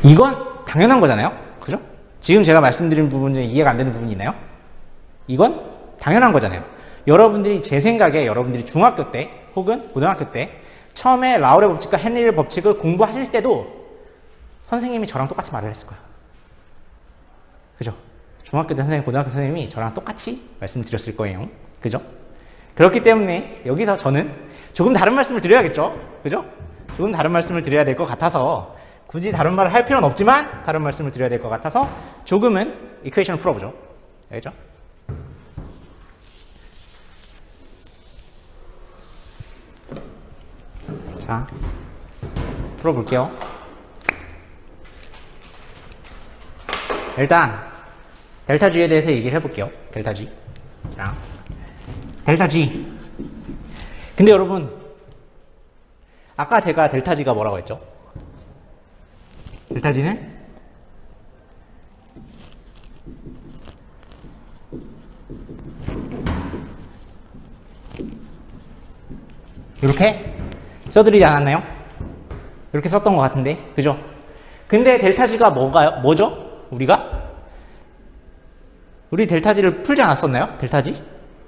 이건 당연한 거잖아요. 그죠? 지금 제가 말씀드린 부분 중에 이해가 안 되는 부분이 있나요? 이건 당연한 거잖아요. 여러분들이 제 생각에 여러분들이 중학교 때 혹은 고등학교 때 처음에 라울의 법칙과 헨리의 법칙을 공부하실 때도 선생님이 저랑 똑같이 말을 했을 거예요. 그죠? 중학교 때 선생님, 고등학교 선생님이 저랑 똑같이 말씀드렸을 거예요. 그죠? 그렇기 때문에 여기서 저는 조금 다른 말씀을 드려야겠죠? 그죠? 조금 다른 말씀을 드려야 될 것 같아서 굳이 다른 말을 할 필요는 없지만 다른 말씀을 드려야 될 것 같아서 조금은 이퀘이션을 풀어보죠. 알겠죠? 자, 풀어볼게요. 일단 델타 G에 대해서 얘기를 해볼게요. 델타 G. 자, 델타 G. 근데 여러분, 아까 제가 델타 G가 뭐라고 했죠? 델타 G는 이렇게 써드리지 않았나요? 이렇게 썼던 것 같은데, 그죠? 근데 델타 G가 뭐죠? 우리 델타 G를 풀지 않았었나요? 델타 G?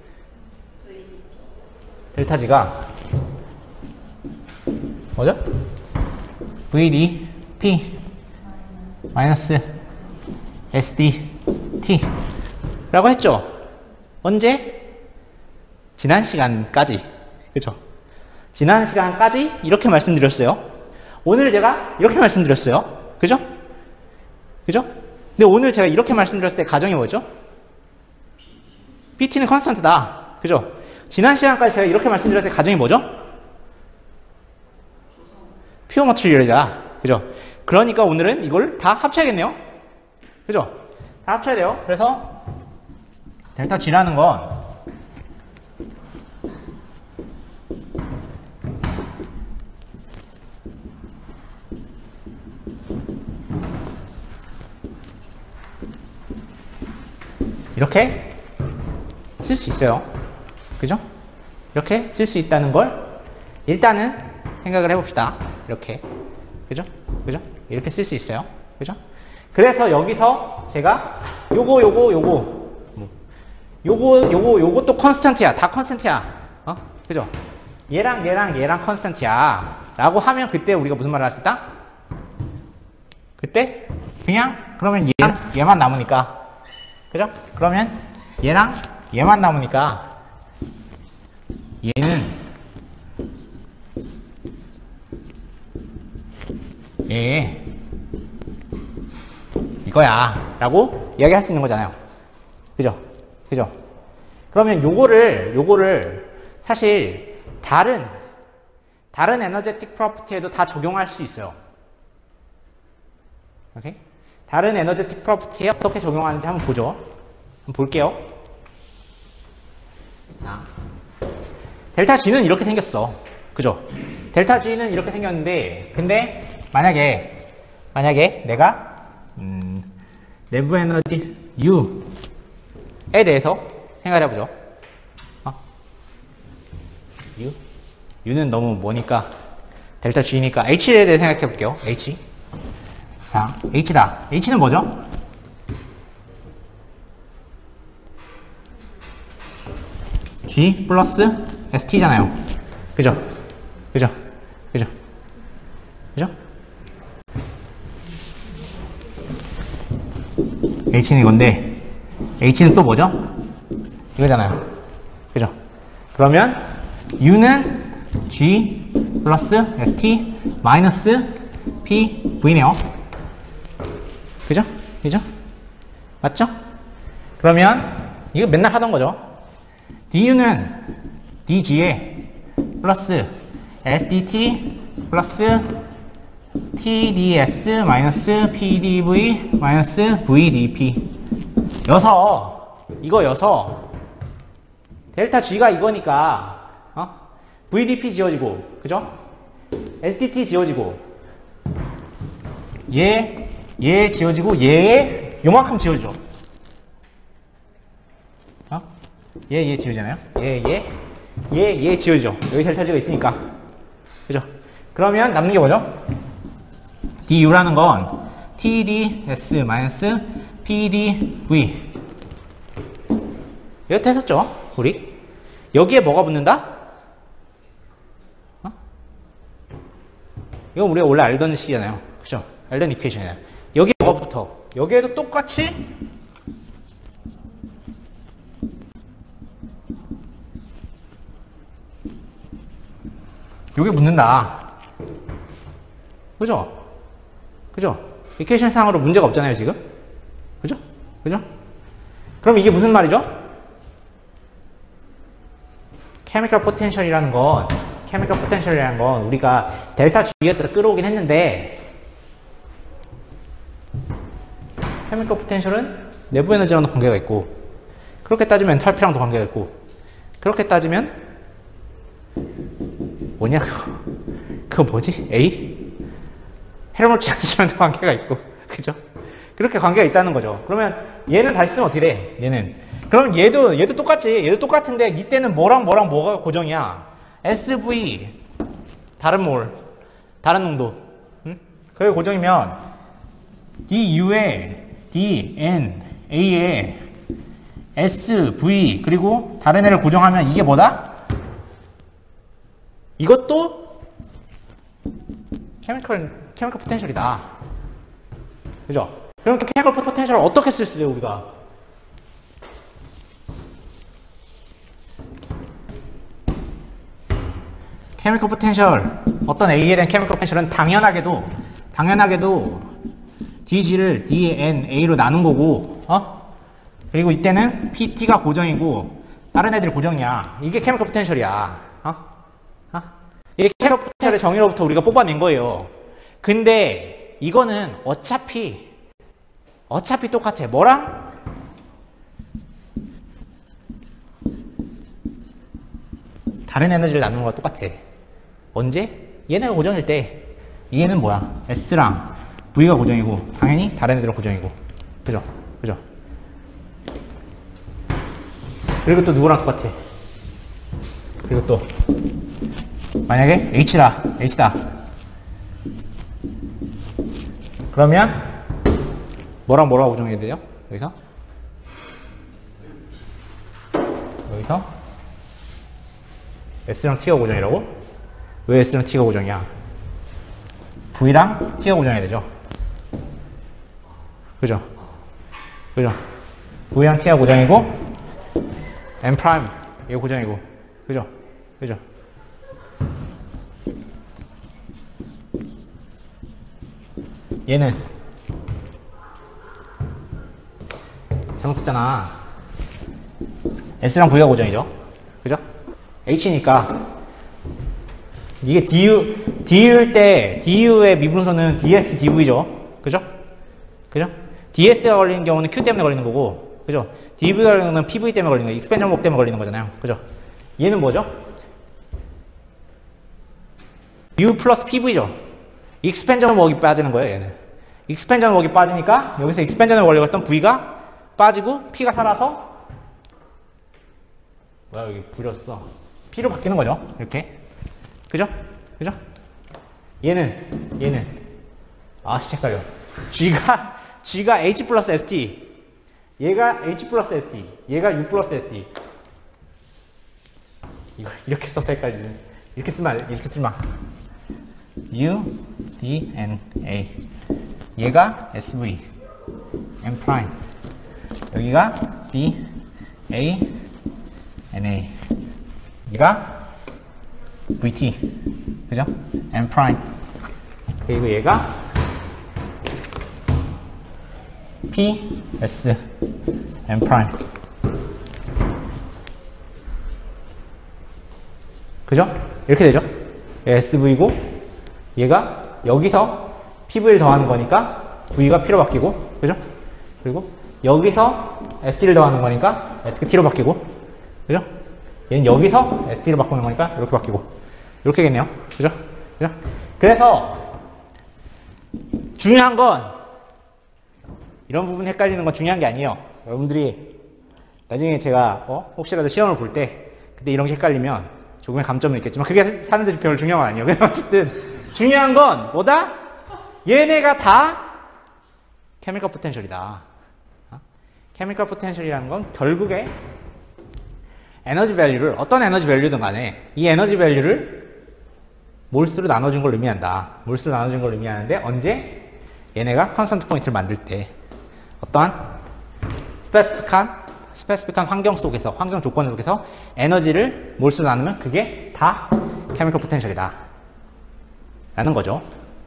델타 G가 뭐죠? VDP 마이너스 SDT 라고 했죠? 언제? 지난 시간까지. 그죠? 지난 시간까지 이렇게 말씀드렸어요. 오늘 제가 이렇게 말씀드렸어요. 그죠? 그죠? 근데 오늘 제가 이렇게 말씀드렸을 때 가정이 뭐죠? PT는 컨스턴트다. 그죠? 지난 시간까지 제가 이렇게 말씀드렸을 때 가정이 뭐죠? 퓨어 머티리얼이다. 그죠? 그러니까 오늘은 이걸 다 합쳐야겠네요. 그죠? 다 합쳐야 돼요. 그래서 델타 G라는 건 이렇게 쓸 수 있어요. 그죠? 이렇게 쓸 수 있다는 걸 일단은 생각을 해봅시다. 이렇게. 그죠? 이렇게 쓸 수 있어요. 그죠? 그래서 여기서 제가 요것도 컨스턴트야. 다 컨스턴트야. 그죠? 얘랑 컨스턴트야. 라고 하면 그때 우리가 무슨 말을 할 수 있다? 그때 그냥 그러면 얘만 남으니까. 그죠? 그러면 얘만 남으니까 얘는 이거야 라고 이야기할 수 있는 거잖아요. 그죠? 그러면 요거를 사실 다른 에너제틱 프로퍼티에도 다 적용할 수 있어요. 오케이? 다른 에너제틱 프로퍼티에 어떻게 적용하는지 한번 보죠. 한번 볼게요. 자, 델타 G는 이렇게 생겼어. 그죠? 델타 G는 이렇게 생겼는데, 근데 만약에 내가 내부 에너지 U에 대해서 생각을 해보죠. U는 너무 뭐니까 델타 G니까 H에 대해 생각해 볼게요. H. 자, H다. H는 뭐죠? G 플러스 ST잖아요. 그죠? H는 이건데, H는 또 뭐죠? 이거잖아요. 그죠? 그러면 U는 G 플러스 ST 마이너스 PV네요. 그죠? 맞죠? 그러면 이거 맨날 하던 거죠. DU는 DG에 플러스 SDT 플러스 TDS 마이너스 PDV 마이너스 VDP 여서 델타 G가 이거니까 VDP 지워지고 그죠? SDT 지워지고 얘 지워지고 얘 요만큼 지워져. 얘 지워지잖아요. 얘 지워져. 여기 델타 G가 있으니까. 그죠? 그러면 남는 게 뭐죠? DU라는 건 TDS 마이너스 PDV. 이렇게 했었죠, 우리? 여기에 뭐가 붙는다? 이건 우리가 원래 알던 식이잖아요. 그죠? 알던 이퀘이션이잖아요. 여기에 뭐가 붙어? 여기에도 똑같이 여기 붙는다. 그죠? 그죠? 이퀘이션 상으로 문제가 없잖아요, 지금? 그죠? 그죠? 그럼 이게 무슨 말이죠? 케미컬 포텐셜이라는 건 우리가 델타 G에다가 끌어오긴 했는데 케미컬 포텐셜은 내부 에너지랑도 관계가 있고 그렇게 따지면 엔탈피랑도 관계가 있고 그렇게 따지면 뭐냐 그거 뭐지? A? 헬머치 에너지랑도 관계가 있고 그죠? 그렇게 관계가 있다는 거죠. 그러면 얘는 다시 쓰면 어떻게 돼? 얘는 그럼 얘도 똑같지. 얘도 똑같은데 이때는 뭐랑 뭐가 고정이야? SV 다른 몰 다른 농도 응? 그게 고정이면 DU에 DNA에 SV 그리고 다른 애를 고정하면 이게 뭐다? 이것도 케미컬 포텐셜이다. 그죠? 그럼 케미컬 포텐셜을 어떻게 쓸 수 있어요, 우리가? 케미컬 포텐셜, 어떤 A에 대한 케미컬 포텐셜은 당연하게도 DG를 DNA로 나눈 거고, 그리고 이때는 PT가 고정이고, 다른 애들이 고정이야. 이게 케미컬 포텐셜이야. 이게 케미컬 포텐셜의 정의로부터 우리가 뽑아낸 거예요. 근데 이거는 어차피 똑같아. 뭐랑? 다른 에너지를 나누는 거랑 똑같아. 언제? 얘네가 고정일 때 얘는 뭐야? S랑 V가 고정이고 당연히 다른 애들은 고정이고 그죠? 그죠? 그리고 또 누구랑 똑같아? 그리고 또 만약에 H다 그러면 뭐랑 뭐라고 고정해야 돼요? 여기서 S랑 T가 고정이라고? 왜 S랑 T가 고정이야? V랑 T가 고정해야 되죠. 그죠? V랑 T가 고정이고 M 프라임 이거 고정이고 그죠? 얘는 잘못 썼잖아. S랑 V가 고정이죠. 그죠? H니까 이게 DU일 때 DU의 미분소는 DS, DV죠. 그죠? DS가 걸리는 경우는 Q 때문에 걸리는 거고 그죠? DV가 걸리는 건 PV 때문에 걸리는 거예요. 익스펜전 목 때문에 걸리는 거잖아요. 그죠? 얘는 뭐죠? U 플러스 PV죠. 익스펜전 목이 빠지는 거예요, 얘는. 익스펜전 목이 빠지니까 여기서 익스펜전을 걸려갔던 V가 빠지고 P가 살아서 뭐야 여기 부렸어. P로 바뀌는 거죠. 이렇게. 그죠? 얘는 헷갈려. G가 H 플러스 ST 얘가 H 플러스 ST 얘가 U 플러스 ST 이걸 이렇게 써서 헷갈리네. 이렇게 쓰면 U, D, N, A 얘가 SV M 프라임 여기가 D, A, N, A 얘가 VT 그죠? M 프라임 그리고 얘가 P, S, M 프라임 그죠? 이렇게 되죠? SV고 얘가 여기서 PV를 더하는 거니까 V가 P로 바뀌고 그죠? 그리고 여기서 ST를 더하는 거니까 ST로 바뀌고 그죠? 얘는 여기서 ST로 바꾸는 거니까 이렇게 바뀌고 이렇게겠네요. 그죠? 그래서 중요한 건 이런 부분 헷갈리는 건 중요한 게 아니에요. 여러분들이 나중에 제가 혹시라도 시험을 볼 때 그때 이런 게 헷갈리면 조금의 감점은 있겠지만 그게 사는데 별로 중요한 건 아니에요. 어쨌든 중요한 건 뭐다? 얘네가 다 케미컬 포텐셜이다. 케미컬 포텐셜이라는 건 결국에 에너지 밸류를 어떤 에너지 밸류든 간에 이 에너지 밸류를 몰수로 나눠준 걸 의미한다. 몰수로 나눠준 걸 의미하는데 언제? 얘네가 컨스턴트 포인트를 만들 때 어떠한 스페시픽한 환경 속에서 환경 조건 속에서 에너지를 몰수로 나누면 그게 다 케미컬 포텐셜이다. 라는 거죠.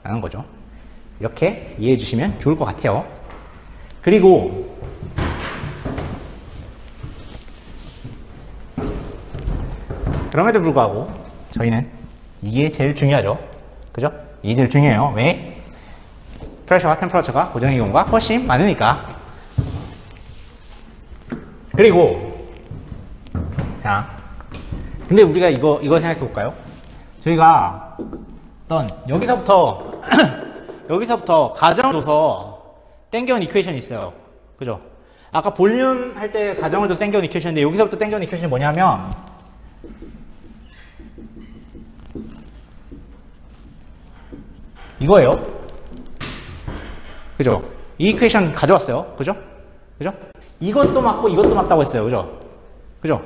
이렇게 이해해 주시면 좋을 것 같아요. 그리고 그럼에도 불구하고 저희는 이게 제일 중요하죠. 그죠? 이게 제일 중요해요. 왜? 프레셔와 템퍼러처가 고정의 경우가 훨씬 많으니까. 그리고 자, 근데 우리가 이거 생각해 볼까요? 저희가 어떤 여기서부터 가정을 둬서 땡겨온 이퀘이션이 있어요. 그죠? 아까 볼륨 할 때 가정을 둬서 땡겨온 이퀘이션인데 여기서부터 땡겨온 이퀘이션이 뭐냐면 이거예요. 그죠? 이 이퀘이션 가져왔어요. 그죠? 이것도 맞고 이것도 맞다고 했어요. 그죠?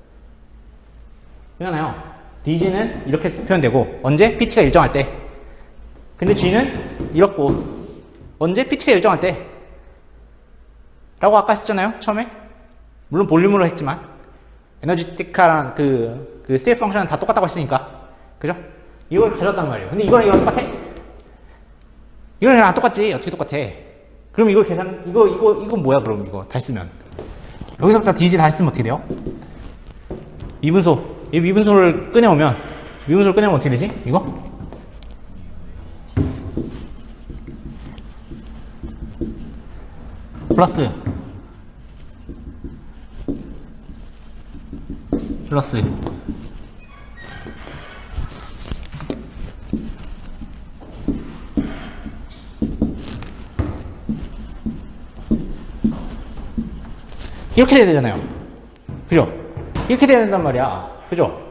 그러잖아요. dg는 이렇게 표현되고 언제? pt가 일정할 때. 근데 g는 이렇고 언제? pt가 일정할 때. 라고 아까 했잖아요. 처음에. 물론 볼륨으로 했지만 에너지티컬한 그 스테이트 펑션은 다 똑같다고 했으니까. 그죠? 이걸 가져왔단 말이에요. 근데 이거랑 똑같아? 이거랑 안 똑같지. 어떻게 똑같아? 그럼 이거 이건 뭐야, 그럼 이거 다시 쓰면. 여기서부터 dg 다시 쓰면 어떻게 돼요? 미분소. 이 미분소를 꺼내오면 어떻게 되지? 이거? 플러스. 이렇게 돼야 되잖아요. 그죠? 이렇게 돼야 된단 말이야. 그죠?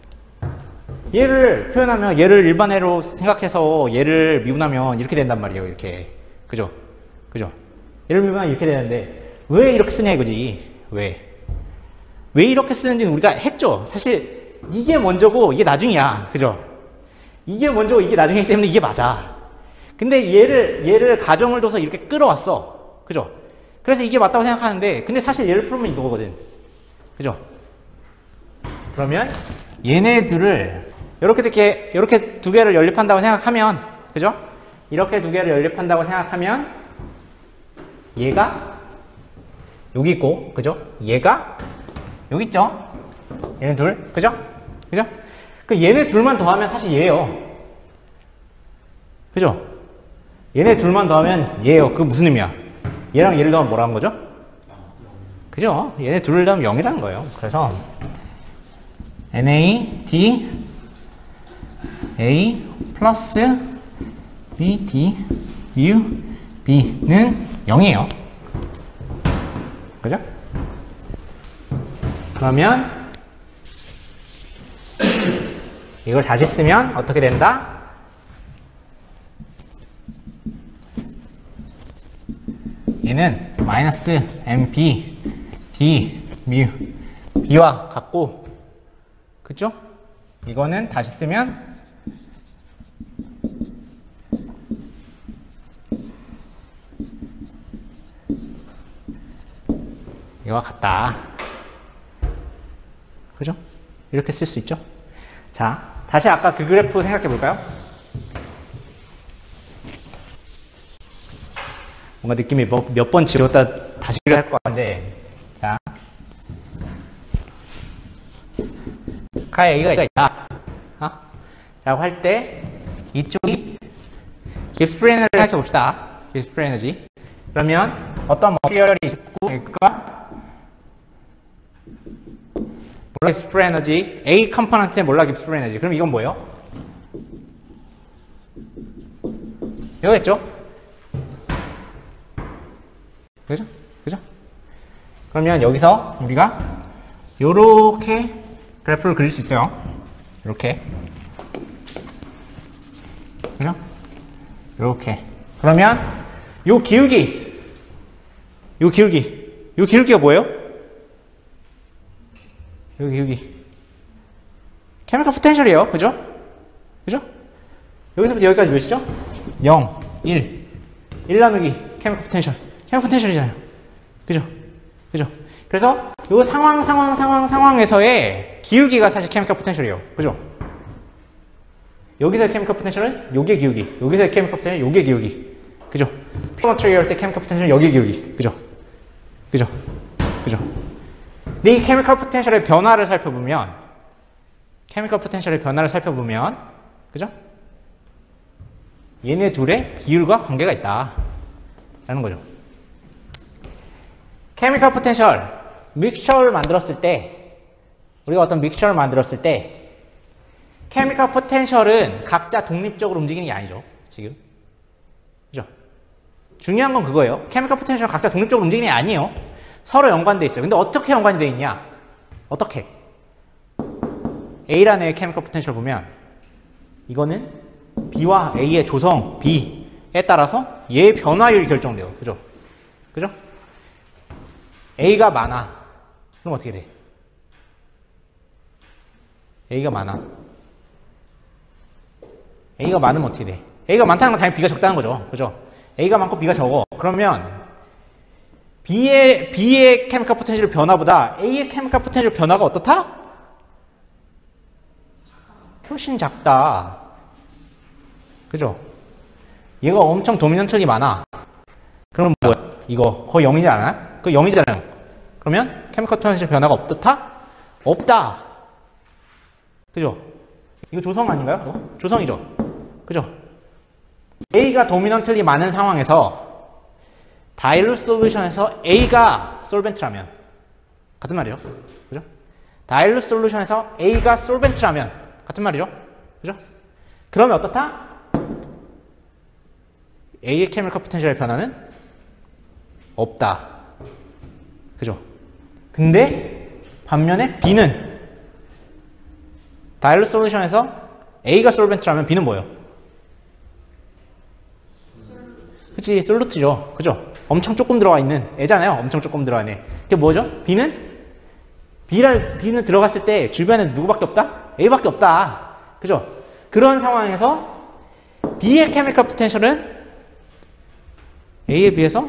얘를 표현하면, 얘를 일반회로 생각해서 얘를 미분하면 이렇게 된단 말이에요. 이렇게. 그죠? 얘를 미분하면 이렇게 되는데, 왜 이렇게 쓰냐 이거지. 왜 이렇게 쓰는지는 우리가 했죠. 사실, 이게 먼저고, 이게 나중이야. 그죠? 이게 먼저고, 이게 나중이기 때문에 이게 맞아. 근데 얘를 가정을 둬서 이렇게 끌어왔어. 그죠? 그래서 이게 맞다고 생각하는데, 근데 사실 얘를 풀면 이거거든. 그죠? 그러면 얘네들을 이렇게 두 개를 연립한다고 생각하면, 그죠? 이렇게 두 개를 연립한다고 생각하면 얘가 여기 있고, 그죠? 얘가 여기 있죠? 얘네 둘, 그죠? 그 얘네 둘만 더하면 사실 얘예요. 그죠? 얘네 둘만 더하면 얘예요. 그게 무슨 의미야? 얘랑 얘를 더하면 뭐라는 거죠? 그죠? 얘네 둘을 더하면 0이라는 거예요. 그래서 NADA 플러스 BD mu B는 0이에요. 그죠? 그러면 이걸 다시 쓰면 어떻게 된다? 얘는 마이너스 MP D mu B와 같고, 그죠? 이거는 다시 쓰면 이거와 같다. 그죠? 이렇게 쓸 수 있죠? 자, 다시 아까 그 그래프 생각해 볼까요? 뭔가 느낌이 몇 번 지웠다 다시 할 것 같은데, 자, 카에 A가 있다. 라고 할 때, 이쪽이 깁스 프리 에너지를 생각해 봅시다. 깁스 프리 에너지. 그러면 어떤 머티리얼이 있고, 그러니까 몰라 깁스 프리 에너지, A 컴포넌트에 몰라 깁스 프리 에너지. 그럼 이건 뭐예요? 이거겠죠? 그죠? 그러면 여기서 우리가 요렇게 그래프를 그릴 수 있어요. 이렇게. 그죠? 요렇게. 그러면 요 기울기 요 기울기. 요 기울기가 뭐예요? 요 기울기. 케미컬 포텐셜이에요. 그죠? 그죠? 여기서부터 여기까지 몇이죠? 0, 1. 1 나누기 케미컬 포텐셜. 케미컬 포텐셜이잖아요. 그죠? 그죠? 그래서 요 상황에서의 기울기가 사실 케미컬 포텐셜이에요. 그죠? 여기서의 케미컬 포텐셜은 요게 기울기. 여기서의 케미컬 포텐셜은 요게 기울기. 그죠? 퓨어 머티리얼 때 케미컬 포텐셜은 여기 기울기. 그죠? 그죠? 그죠? 근데 이 케미컬 포텐셜의 변화를 살펴보면 그죠? 얘네 둘의 비율과 관계가 있다 라는 거죠. 케미컬 포텐셜 믹스처를 만들었을 때, 우리가 어떤 믹스처를 만들었을 때 케미컬 포텐셜은 각자 독립적으로 움직이는 게 아니죠. 지금. 그죠? 중요한 건 그거예요. 케미컬 포텐셜은 각자 독립적으로 움직이는 게 아니에요. 서로 연관되어 있어요. 근데 어떻게 연관이 되어 있냐? 어떻게? A라는 애의 케미컬 포텐셜 보면 이거는 B와 A의 조성 B에 따라서 얘의 변화율이 결정돼요. 그죠? 그죠? A가 많아. 그럼 어떻게 돼? A가 많아. A가 많으면 어떻게 돼? A가 많다는 건 당연히 B가 적다는 거죠. 그죠? A가 많고 B가 적어. 그러면 B의 케미컬 포텐셜 변화보다 A의 케미컬 포텐셜 변화가 어떻다? 훨씬 작다. 그죠? 얘가 엄청 도미넌트리 많아. 그럼 뭐야? 이거 거의 0이지 않아? 그거 0이잖아요. 그러면 케미컬 포텐셜 변화가 없다? 없다. 그죠? 이거 조성 아닌가요? 조성이죠? 그죠? A가 도미넌트리 많은 상황에서 다일루 솔루션에서 A가 솔벤트라면 같은 말이죠. 그죠? 다일루 솔루션에서 A가 솔벤트라면 같은 말이죠. 그죠? 그러면 어떻다? A의 케미컬 포텐셜의 변화는 없다. 그죠? 근데 반면에 B는 다일루 솔루션에서 A가 솔벤트라면 B는 뭐예요? 그치, 솔루트죠. 그죠? 엄청 조금 들어가 있는 애잖아요. 엄청 조금 들어가 있는 애. 그게 뭐죠? B는 들어갔을 때 주변에 누구밖에 없다? A밖에 없다. 그죠? 그런 상황에서 B의 케미컬 포텐셜은 A에 비해서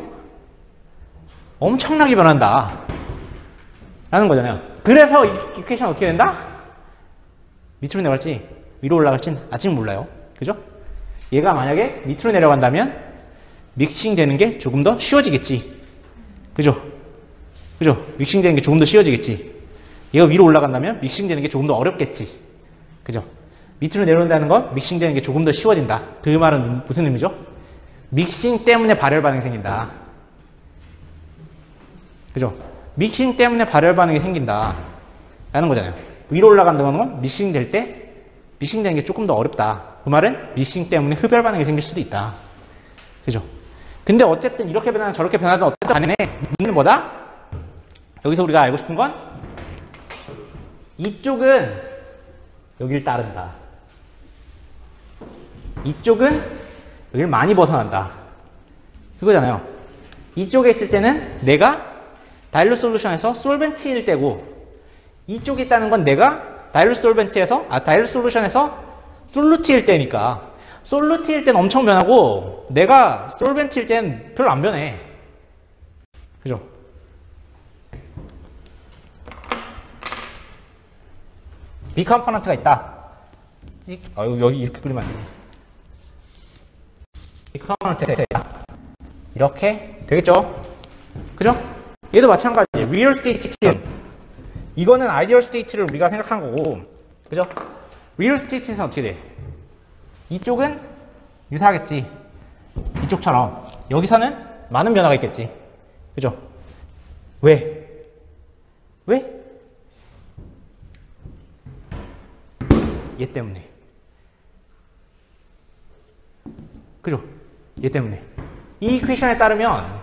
엄청나게 변한다 라는 거잖아요. 그래서 이 이퀘이션 어떻게 된다? 밑으로 내려갈지 위로 올라갈지는 아직 몰라요. 그죠? 얘가 만약에 밑으로 내려간다면 믹싱 되는 게 조금 더 쉬워지겠지. 그죠? 그죠? 믹싱 되는 게 조금 더 쉬워지겠지. 얘가 위로 올라간다면 믹싱 되는 게 조금 더 어렵겠지. 그죠? 밑으로 내려온다는 건 믹싱 되는 게 조금 더 쉬워진다. 그 말은 무슨 의미죠? 믹싱 때문에 발열 반응이 생긴다. 그죠? 믹싱 때문에 발열 반응이 생긴다 라는 거잖아요. 위로 올라간다는 건 믹싱 될 때 믹싱 되는 게 조금 더 어렵다. 그 말은 믹싱 때문에 흡열 반응이 생길 수도 있다. 그죠? 근데 어쨌든 이렇게 변하든 저렇게 변하든 어쨌든 간에 문제는 뭐다? 여기서 우리가 알고 싶은 건 이쪽은 여길 따른다. 이쪽은 여길 많이 벗어난다. 그거잖아요. 이쪽에 있을 때는 내가 다일루 솔루션에서 솔벤트일 때고, 이쪽에 있다는 건 내가 다일루 솔루션에서 솔루트일 때니까, 솔루트일 때는 엄청 변하고 내가 솔벤트일 때는 별로 안 변해. 그죠? 비컴포넌트가 있다. 여기 이렇게 그리면 안 되지. 비컴포넌트가 있다. 이렇게 되겠죠? 그죠? 얘도 마찬가지. 리얼 스테이트. 이거는 아이디얼 스테이트를 우리가 생각한 거고, 그죠? 리얼 스테이트에서는 어떻게 돼? 이쪽은 유사하겠지. 이쪽처럼. 여기서는 많은 변화가 있겠지. 그죠? 왜? 왜? 얘 때문에. 그죠? 얘 때문에. 이 이퀘이션에 따르면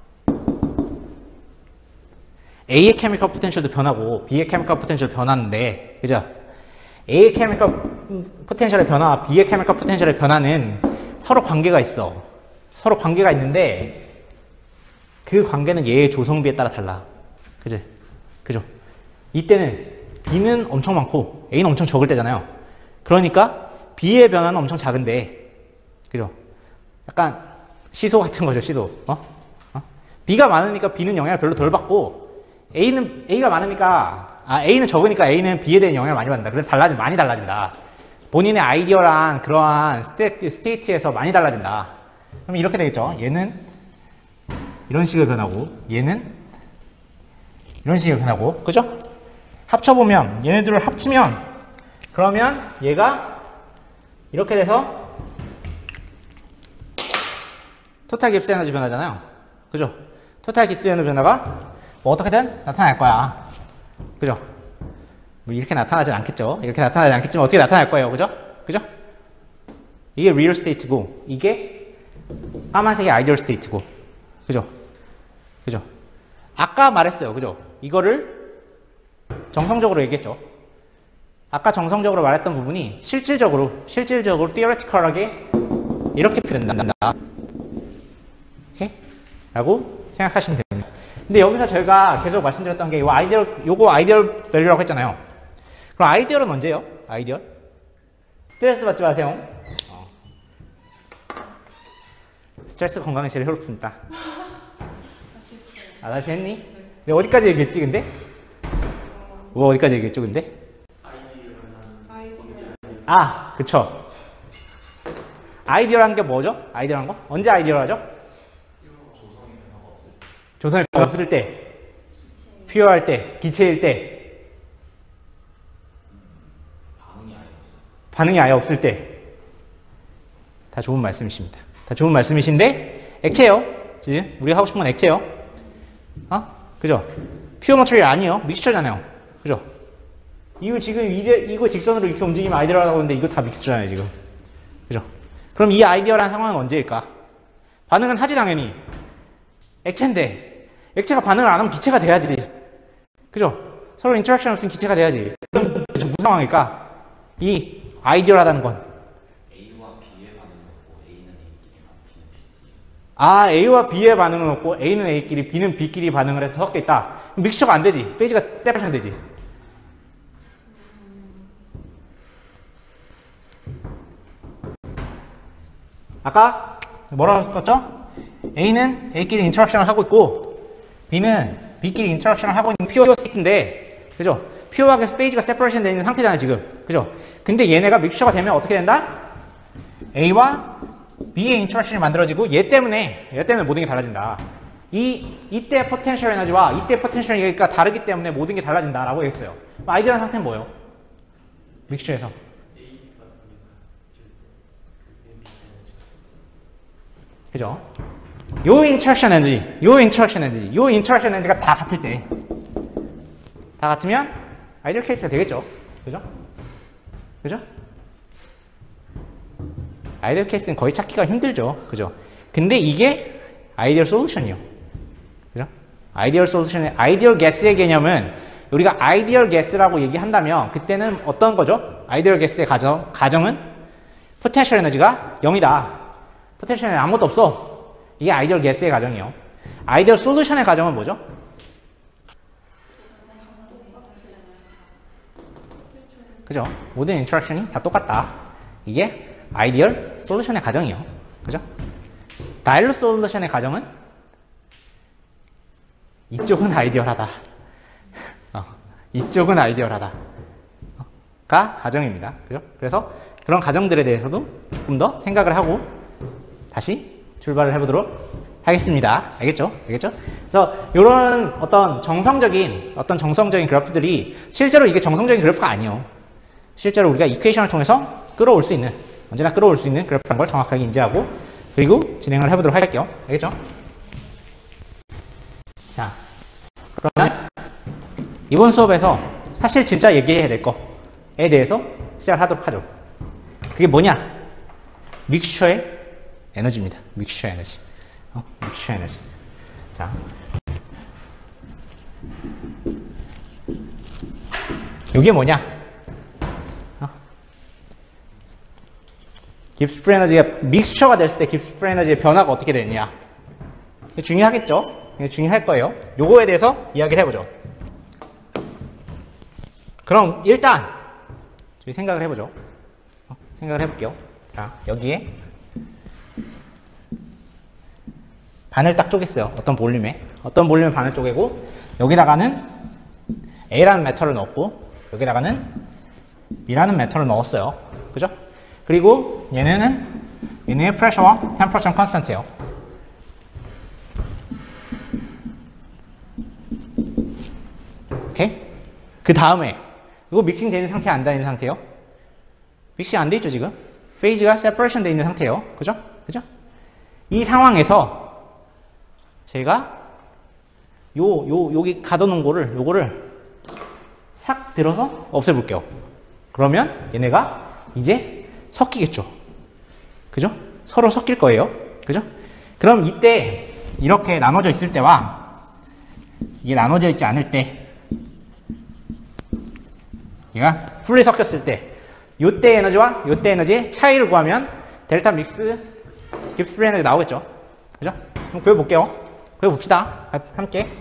A의 케미컬 포텐셜도 변하고 B의 케미컬 포텐셜도 변하는데, 그죠? A의 케미컬 포텐셜의 변화와 B의 케미컬 포텐셜의 변화는 서로 관계가 있어. 서로 관계가 있는데 그 관계는 얘의 조성비에 따라 달라. 그지? 그죠? 이때는 B는 엄청 많고 A는 엄청 적을 때잖아요. 그러니까 B의 변화는 엄청 작은데, 그죠? 약간 시소 같은 거죠, 시소. B가 많으니까 B는 영향을 별로 덜 받고, A가 많으니까, A는 적으니까 A는 B에 대한 영향을 많이 받는다. 그래서 많이 달라진다. 본인의 아이디어랑 그러한 스테이트에서 많이 달라진다. 그럼 이렇게 되겠죠. 얘는 이런 식으로 변하고, 얘는 이런 식으로 변하고, 그죠? 합쳐보면, 얘네들을 합치면, 그러면 얘가 이렇게 돼서 토탈 깁스 에너지 변화잖아요. 그죠? 토탈 깁스 에너지 변화가 뭐 어떻게든 나타날 거야. 그죠? 뭐 이렇게 나타나진 않겠죠. 이렇게 나타나지 않겠지만 어떻게 나타날 거예요. 그죠? 그죠? 이게 리얼 스테이트고, 이게 까만색의 아이디얼 스테이트고, 그죠? 그죠? 아까 말했어요. 그죠? 이거를 정성적으로 얘기했죠. 아까 정성적으로 말했던 부분이 실질적으로 theoretical하게 이렇게 표현된다. 오케이? 라고 생각하시면 됩니다. 근데 여기서 저희가 계속 말씀드렸던 게 요거 아이디얼 밸류라고 했잖아요. 그럼 아이디얼은 언제예요? 아이디얼? 스트레스 받지 마세요. 스트레스 건강에 제일 해롭습니다. 다시 했니? 내가 어디까지 얘기했지, 근데? 뭐 어디까지 얘기했죠, 근데? 그쵸. 아이디어라는 게 뭐죠? 아이디어라는 거? 언제 아이디어를 하죠? 조성이 변화가 없을 때, 퓨어할 때, 기체일 때, 반응이 아예 없을 때. 다 좋은 말씀이십니다. 다 좋은 말씀이신데, 액체요. 지금 우리가 하고 싶은 건 액체요. 그죠? 퓨어 머티리얼 아니에요. 믹스처잖아요. 그죠? 이거 지금 이거 직선으로 이렇게 움직이면 아이디어라고 하는데 이거 다 믹스처잖아요, 지금. 그죠? 그럼 이 아이디어라는 상황은 언제일까? 반응은 하지, 당연히. 액체인데, 액체가 반응을 안 하면 기체가 돼야지. 그죠? 서로 인터랙션 없으면 기체가 돼야지. 그럼 무슨 상황일까? 이 아이디어라는 건. A와 B의 반응은 없고 A는 A끼리만 B는 B끼리. A와 B의 반응은 없고 A는 A끼리, B는 B끼리 반응을 해서 섞여 있다. 믹스처가 안 되지. 페이지가 세퍼레이션 되지. 아까 뭐라고 썼죠? A는 A끼리 인터랙션을 하고 있고 B는 B끼리 인터랙션을 하고 있는 퓨어 스테이트인데, 그죠? 퓨어하게 페이지가 세퍼레이션 되어 있는 상태잖아요, 지금. 그죠? 근데 얘네가 믹스처가 되면 어떻게 된다? A와 B의 인터랙션이 만들어지고 얘 때문에 모든 게 달라진다. 이때 포텐셜 에너지와 이때 포텐셜 에너지가 다르기 때문에 모든 게 달라진다라고 했어요. 아이디어라는 상태는 뭐예요? 믹스처에서. 그죠? 요 인터랙션 에너지가 다 같을 때, 다 같으면 아이디얼 케이스가 되겠죠? 그죠? 그죠? 아이디얼 케이스는 거의 찾기가 힘들죠. 그죠? 근데 이게 아이디얼 솔루션이요. 그죠? 아이디얼 게스의 개념은 우리가 아이디얼 게스라고 얘기한다면 그때는 어떤 거죠? 아이디얼 게스의 가정은 포텐셜 에너지가 0이다. 포텐셜 에너지 아무것도 없어. 이게 아이디얼 게스의 가정이요. 아이디얼 솔루션의 가정은 뭐죠? 그죠? 모든 인터랙션이 다 똑같다. 이게 아이디얼 솔루션의 가정이요. 그죠? 다일로 솔루션의 가정은 이쪽은 아이디얼하다. 이쪽은 아이디얼하다. 가 가정입니다. 그죠? 그래서 그런 가정들에 대해서도 조금 더 생각을 하고 다시 출발을 해보도록 하겠습니다. 알겠죠? 그래서 이런 어떤 정성적인 그래프들이 실제로 이게 정성적인 그래프가 아니에요. 실제로 우리가 이퀘이션을 통해서 언제나 끌어올 수 있는 그래프라는 걸 정확하게 인지하고 그리고 진행을 해보도록 할게요. 알겠죠? 자, 그러면 이번 수업에서 사실 진짜 얘기해야 될 거에 대해서 시작을 하도록 하죠. 그게 뭐냐? 믹스처의 에너지입니다. 믹스처 에너지. 자, 이게 뭐냐? 깁스 프리 에너지가 믹스처가 됐을 때 깁스 프리 에너지의 변화가 어떻게 되느냐? 중요하겠죠? 이게 중요할 거예요. 요거에 대해서 이야기를 해보죠. 그럼 일단 저희 생각을 해보죠. 생각을 해볼게요. 자, 여기에 반을 딱 쪼갰어요. 어떤 볼륨에 반을 쪼개고 여기다가는 A라는 메터를 넣었고 여기다가는 B라는 메터를 넣었어요. 그죠? 그리고 얘네의 프레셔와 템퍼처는 컨스턴트예요. 오케이? 그 다음에 이거 믹싱 되는 상태 안 되는 상태요? 믹싱 안 돼 있죠 지금? 페이즈가 세퍼레이션 돼 있는 상태예요. 그죠? 그죠? 이 상황에서 제가 여기 가둬놓은 요거를 싹 들어서 없애볼게요. 그러면 얘네가 이제 섞이겠죠. 그죠? 서로 섞일 거예요. 그죠? 그럼 이때 이렇게 나눠져 있을 때와 이게 나눠져 있지 않을 때 얘가 풀리 섞였을 때 요때 에너지와 요때 에너지의 차이를 구하면 델타 믹스 깁스 프리 에너지 나오겠죠. 그죠? 그럼 그려볼게요. 그려봅시다. 함께.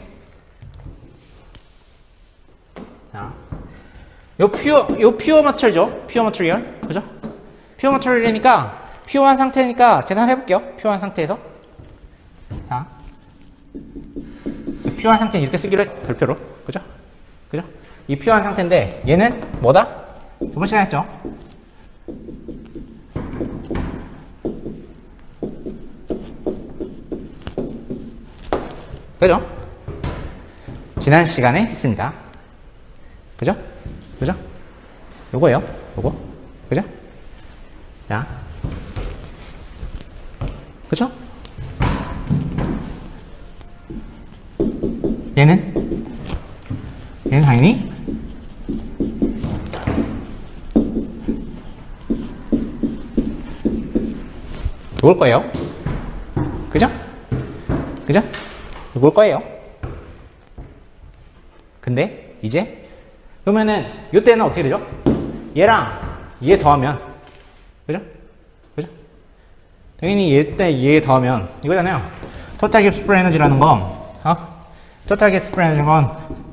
자, 요 퓨어 마테리얼이죠. 퓨어 마테리얼. 그죠? 퓨어 마테리얼이니까 퓨어한 상태니까 계산을 해볼게요. 퓨어한 상태에서. 자, 퓨어한 상태는 이렇게 쓰기로 별표로. 그죠? 그죠? 이 퓨어한 상태인데 얘는 뭐다? 저번 시간에 했죠? 그죠? 지난 시간에 했습니다. 그죠? 그죠? 요거예요. 요거. 그죠? 자. 그죠? 얘는 당연히 요걸 거예요. 그죠? 그죠? 요걸 거예요. 근데 이제 그러면은 요때는 어떻게 되죠? 얘랑 얘 더하면 그죠? 그죠? 당연히 얘 더하면 이거잖아요. 토탈 깁스 프리 에너지라는 건 토탈 깁스 프리 에너지는 건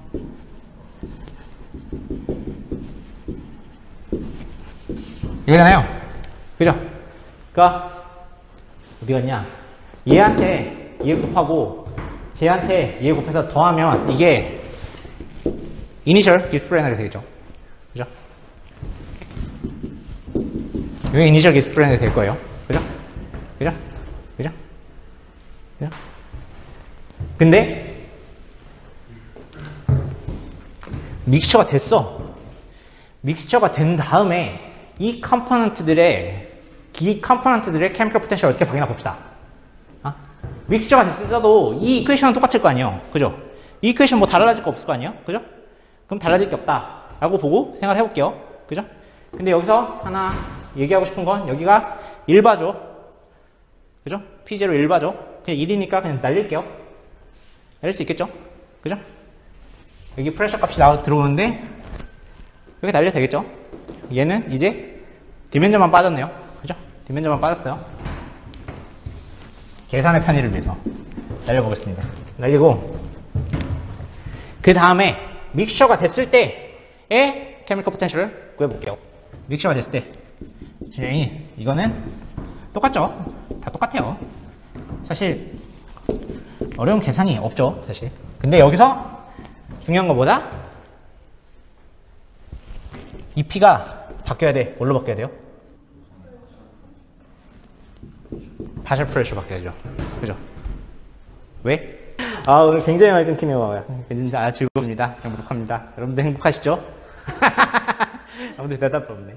이거잖아요. 그죠? 그니까 어디 갔냐? 얘한테 얘 곱하고 쟤한테 얘 곱해서 더하면 이게 이니셜 깁스 프리 에너지 되겠죠. 그죠? 이게 이니셜 깁스 프리 에너지 될 거예요. 그죠? 그죠? 그죠? 그죠? 근데 믹스처가 됐어. 믹스처가 된 다음에 이 컴포넌트들의 케미컬 포텐셜을 어떻게 확인해 봅시다. 믹스처가 됐어도 이 이퀘이션은 똑같을 거 아니에요. 그죠? 이 이퀘이션 뭐 달라질 거 없을 거 아니에요. 그죠? 그럼 달라질 게 없다 라고 보고 생각을 해볼게요. 그죠? 근데 여기서 하나 얘기하고 싶은 건 여기가 1바죠. 그죠? P0 1바죠. 그냥 1이니까 그냥 날릴게요. 날릴 수 있겠죠? 그죠? 여기 프레셔 값이 들어오는데 이렇게 날려도 되겠죠? 얘는 이제 디멘전만 빠졌네요. 그죠? 디멘전만 빠졌어요. 계산의 편의를 위해서 날려보겠습니다. 날리고 그 다음에 믹셔가 됐을 때의 케미컬 포텐셜을 구해볼게요. 믹셔가 됐을 때 이거는 똑같죠? 다 똑같아요. 사실 어려운 계산이 없죠. 사실. 근데 여기서 중요한 거보다 이 P가 바뀌어야 돼. 뭘로 바뀌어야 돼요? 파셜 프레셔 바뀌어야죠. 그죠? 왜? 오늘 굉장히 많이 끊기네요. 진짜 즐겁습니다. 행복합니다. 여러분들 행복하시죠? 아무도 대답 없네.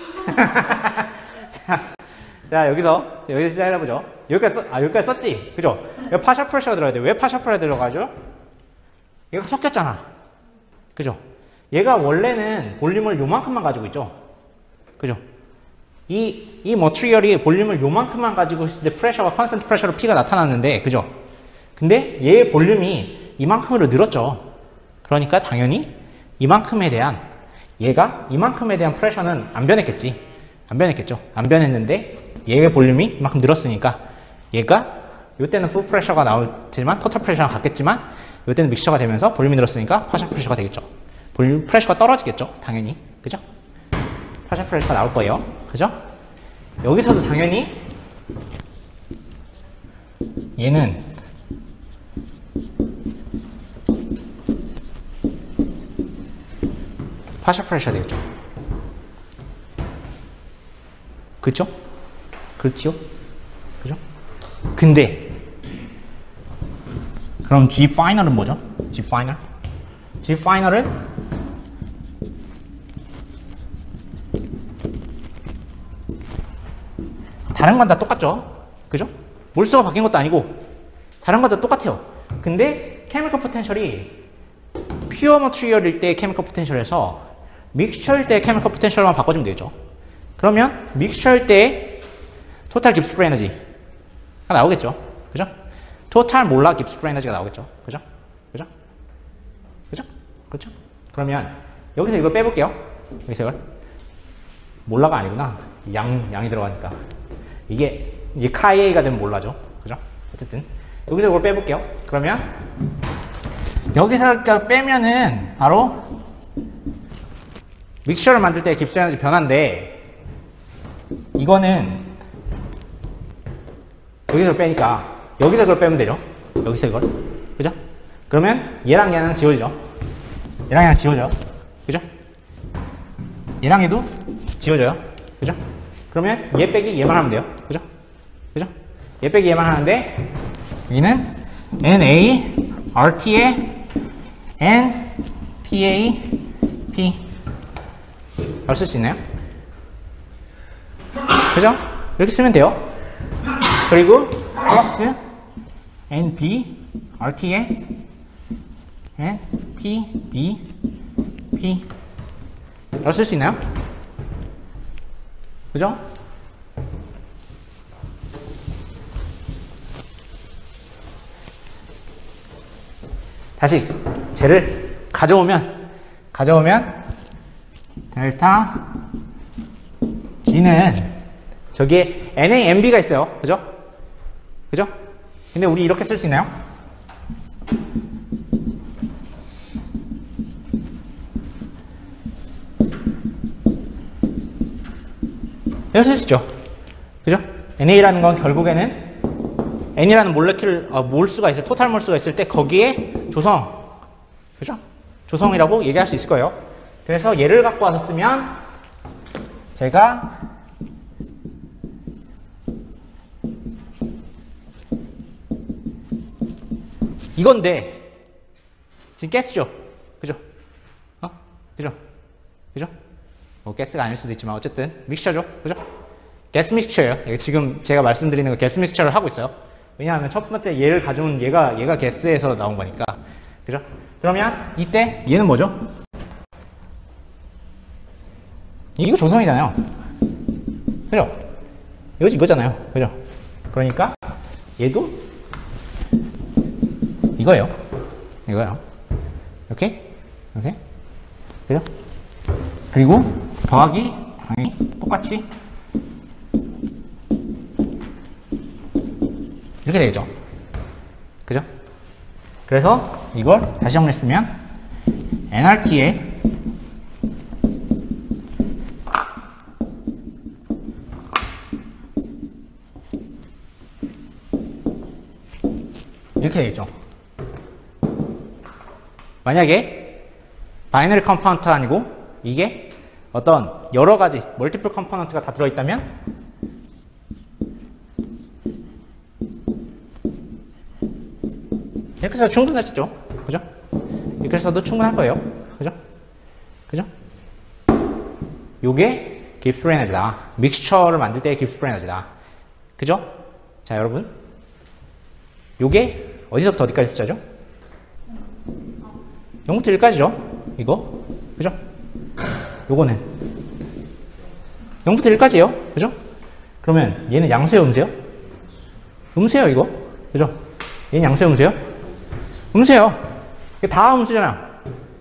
자, 여기서 시작해보죠. 여기까지 썼지? 그죠? 여기 파셜 프레셔가 들어가야 돼. 왜 파셜 프레셔가 들어가죠? 얘가 섞였잖아. 그죠? 얘가 원래는 볼륨을 요만큼만 가지고 있죠? 그죠? 이 머티리얼이 볼륨을 요만큼만 가지고 있을 때 프레셔가 컨스턴트 프레셔로 P가 나타났는데, 그죠? 근데 얘의 볼륨이 이만큼으로 늘었죠. 그러니까 당연히 이만큼에 대한 프레셔는 안 변했겠지. 안 변했겠죠. 안 변했는데 얘의 볼륨이 이만큼 늘었으니까 얘가 이때는 풀 프레셔가 나오지만 토탈 프레셔가 같겠지만 이때는 믹스처가 되면서 볼륨이 늘었으니까 파셜 프레셔가 되겠죠. 볼륨 프레셔가 떨어지겠죠. 당연히. 그죠? 파셜 프레셔가 나올 거예요. 그죠? 여기서도 당연히 얘는 파셜 프레셔가 되겠죠. 그렇죠? 그렇지요? 그죠? 근데 그럼 G 파이널은 뭐죠? G 파이널? G 파이널은 다른 건 다 똑같죠? 그죠? 몰수가 바뀐 것도 아니고 다른 건 다 똑같아요. 근데 케미컬 포텐셜이 퓨어 머티리얼일 때 케미컬 포텐셜에서 믹스처일 때 케미컬 포텐셜만 바꿔주면 되죠. 그러면 믹스처일 때 토탈 깁스 프리 에너지가 나오겠죠. 그죠? 토탈 몰라 깁스 프리 에너지가 나오겠죠. 그죠? 그죠? 그죠? 그렇죠? 그러면 여기서 이걸 빼볼게요. 여기서 이걸 몰라가 아니구나. 양이 들어가니까 이게 카이에이가 되면 몰라죠. 그죠? 어쨌든 여기서 이걸 빼볼게요. 그러면 여기서 빼면은 바로 믹스처를 만들 때 깁스 에너지 변화인데 이거는 여기서 빼니까 여기서 그걸 빼면 되죠. 여기서 이걸. 그죠? 그러면 얘랑 얘랑 지워지죠. 얘랑 얘랑 지워져요. 그죠? 얘랑 얘도 지워져요. 그죠? 그러면 얘 빼기 얘만 하면 돼요. 그죠? 그죠? 얘 빼기 얘만 하는데 여기는 NA, RT에 N, PA, P 쓸 수 있나요? 그죠? 이렇게 쓰면 돼요. 그리고 플러스 NB, RT에 N, P, B, P 쓸 수 있나요? 그죠? 다시 쟤를 가져오면 델타 G는 저기에 NA, NB가 있어요. 그죠? 그죠? 근데 우리 이렇게 쓸 수 있나요? 이렇게 쓸 수 있죠. 그죠? NA라는 건 결국에는 N이라는 몰수가 있을, 토탈 몰수가 있을 때 거기에 조성. 그죠? 조성이라고 얘기할 수 있을 거예요. 그래서 얘를 갖고 와서 쓰면 제가 이건데 지금 가스죠. 그죠? 그죠? 그죠? 뭐 가스가 아닐 수도 있지만 어쨌든 믹스처죠. 그죠? 가스 믹스처예요. 지금 제가 말씀드리는 거 가스 믹스처를 하고 있어요. 왜냐하면 첫 번째 얘를 가져온 얘가 가스에서 나온 거니까. 그죠? 그러면 이때 얘는 뭐죠? 이거 조성이잖아요. 그죠? 이거잖아요. 그죠? 그러니까 얘도 이거예요. 이거요. 이렇게. 그죠? 그리고 더하기 당연히 똑같이 이렇게 되겠죠. 그죠? 그래서 이걸 다시 정리했으면 nRT에 이렇게 되겠죠. 만약에 바이너리 컴포넌트가 아니고 이게 어떤 여러 가지 멀티플 컴포넌트가 다 들어있다면 이렇게 해서 충분하시죠. 그죠? 이렇게 해서도 충분할 거예요. 그죠? 그죠? 요게 깁스 프리 에너지다. 믹스처를 만들 때의 깁스 프리 에너지다. 그죠? 자, 여러분. 요게 어디서부터 어디까지 숫자죠? 0부터 1까지죠? 이거. 그죠? 요거는 0부터 1까지예요. 그죠? 그러면 얘는 양수예요, 음수예요? 음수예요, 이거. 그죠? 얘는 양수예요, 음수예요? 음수예요. 이게 다 음수잖아요.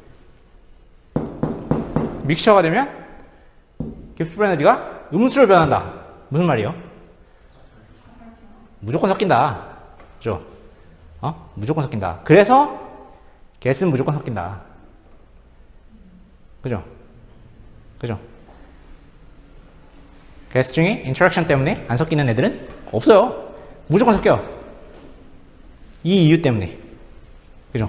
믹스처가 되면 깁스 프리 에너지가 음수로 변한다. 무슨 말이에요? 무조건 섞인다. 그죠? 무조건 섞인다. 그래서 가스는 무조건 섞인다. 그죠? 그죠? 가스 중에 인터랙션 때문에 안 섞이는 애들은 없어요. 무조건 섞여. 이 이유 때문에. 그죠?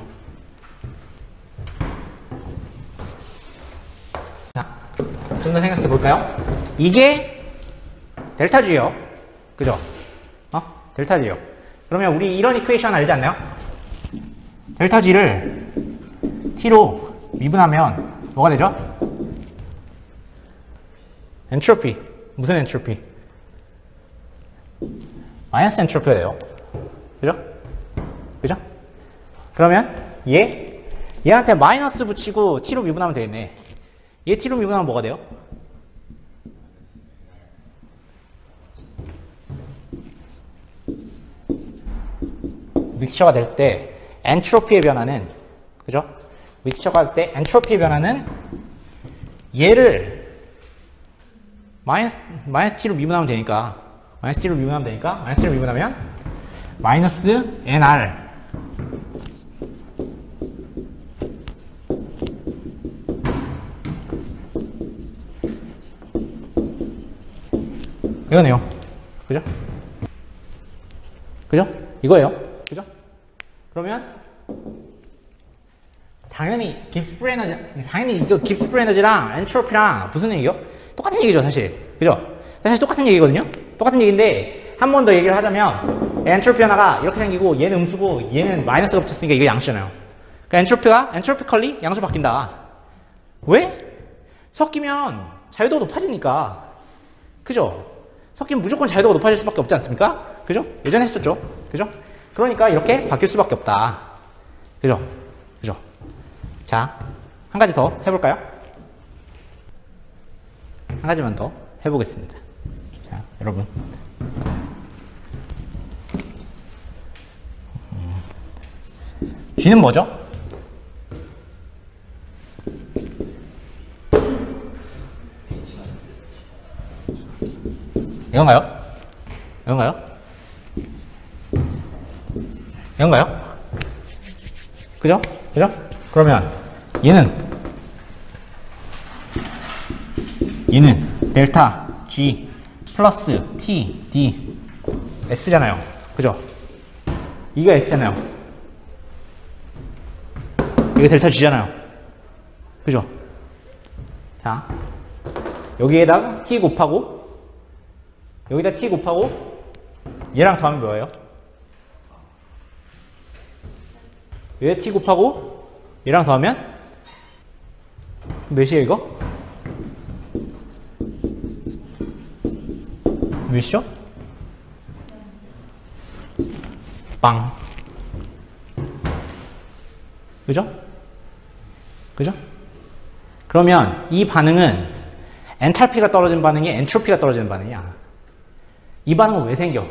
자, 좀 더 생각해 볼까요? 이게 델타 G예요. 그죠? 델타 G예요. 그러면 우리 이런 이퀘이션 알지 않나요? 델타 G를 T로 미분하면 뭐가 되죠? 엔트로피. 무슨 엔트로피? 마이너스 엔트로피가 돼요. 그죠? 그죠? 그러면 얘한테 마이너스 붙이고 T로 미분하면 되겠네. 얘 T로 미분하면 뭐가 돼요? 믹스처가 될 때 엔트로피의 변화는, 그죠? 믹스처가 될 때 엔트로피의 변화는 얘를 마이너스 T로 미분하면 되니까, 마이너스 T로 미분하면 마이너스 NR 이거네요. 그죠? 그죠? 이거예요. 그죠? 그러면 당연히 깁스프리 에너지, 당연히 이거 깁스프리 에너지랑 엔트로피랑 무슨 얘기요? 똑같은 얘기죠, 사실. 그죠? 사실 똑같은 얘기거든요? 똑같은 얘기인데, 한 번 더 얘기를 하자면, 엔트로피 하나가 이렇게 생기고, 얘는 음수고, 얘는 마이너스가 붙였으니까 이게 양수잖아요. 그러니까 엔트로피컬리 양수 바뀐다. 왜? 섞이면 자유도가 높아지니까. 그죠? 섞이면 무조건 자유도가 높아질 수밖에 없지 않습니까? 그죠? 예전에 했었죠. 그죠? 그러니까 이렇게 바뀔 수밖에 없다. 그죠? 그죠? 자, 한 가지 더 해볼까요? 한 가지만 더 해보겠습니다. 자, 여러분. G는 뭐죠? 이건가요? 이건가요? 이건가요? 그죠? 그죠? 그러면 얘는 델타 G 플러스 T D S잖아요. 그죠? 이게 S잖아요. 이게 델타 G잖아요. 그죠? 자, 여기에다가 T 곱하고 여기다 T 곱하고 얘랑 더하면 뭐예요? 얘 T 곱하고 얘랑 더하면 몇이에요 이거? 몇이죠? 빵. 그죠? 그죠? 그러면 이 반응은 엔탈피가 떨어진 반응이 엔트로피가 떨어지는 반응이야. 이 반응은 왜 생겨?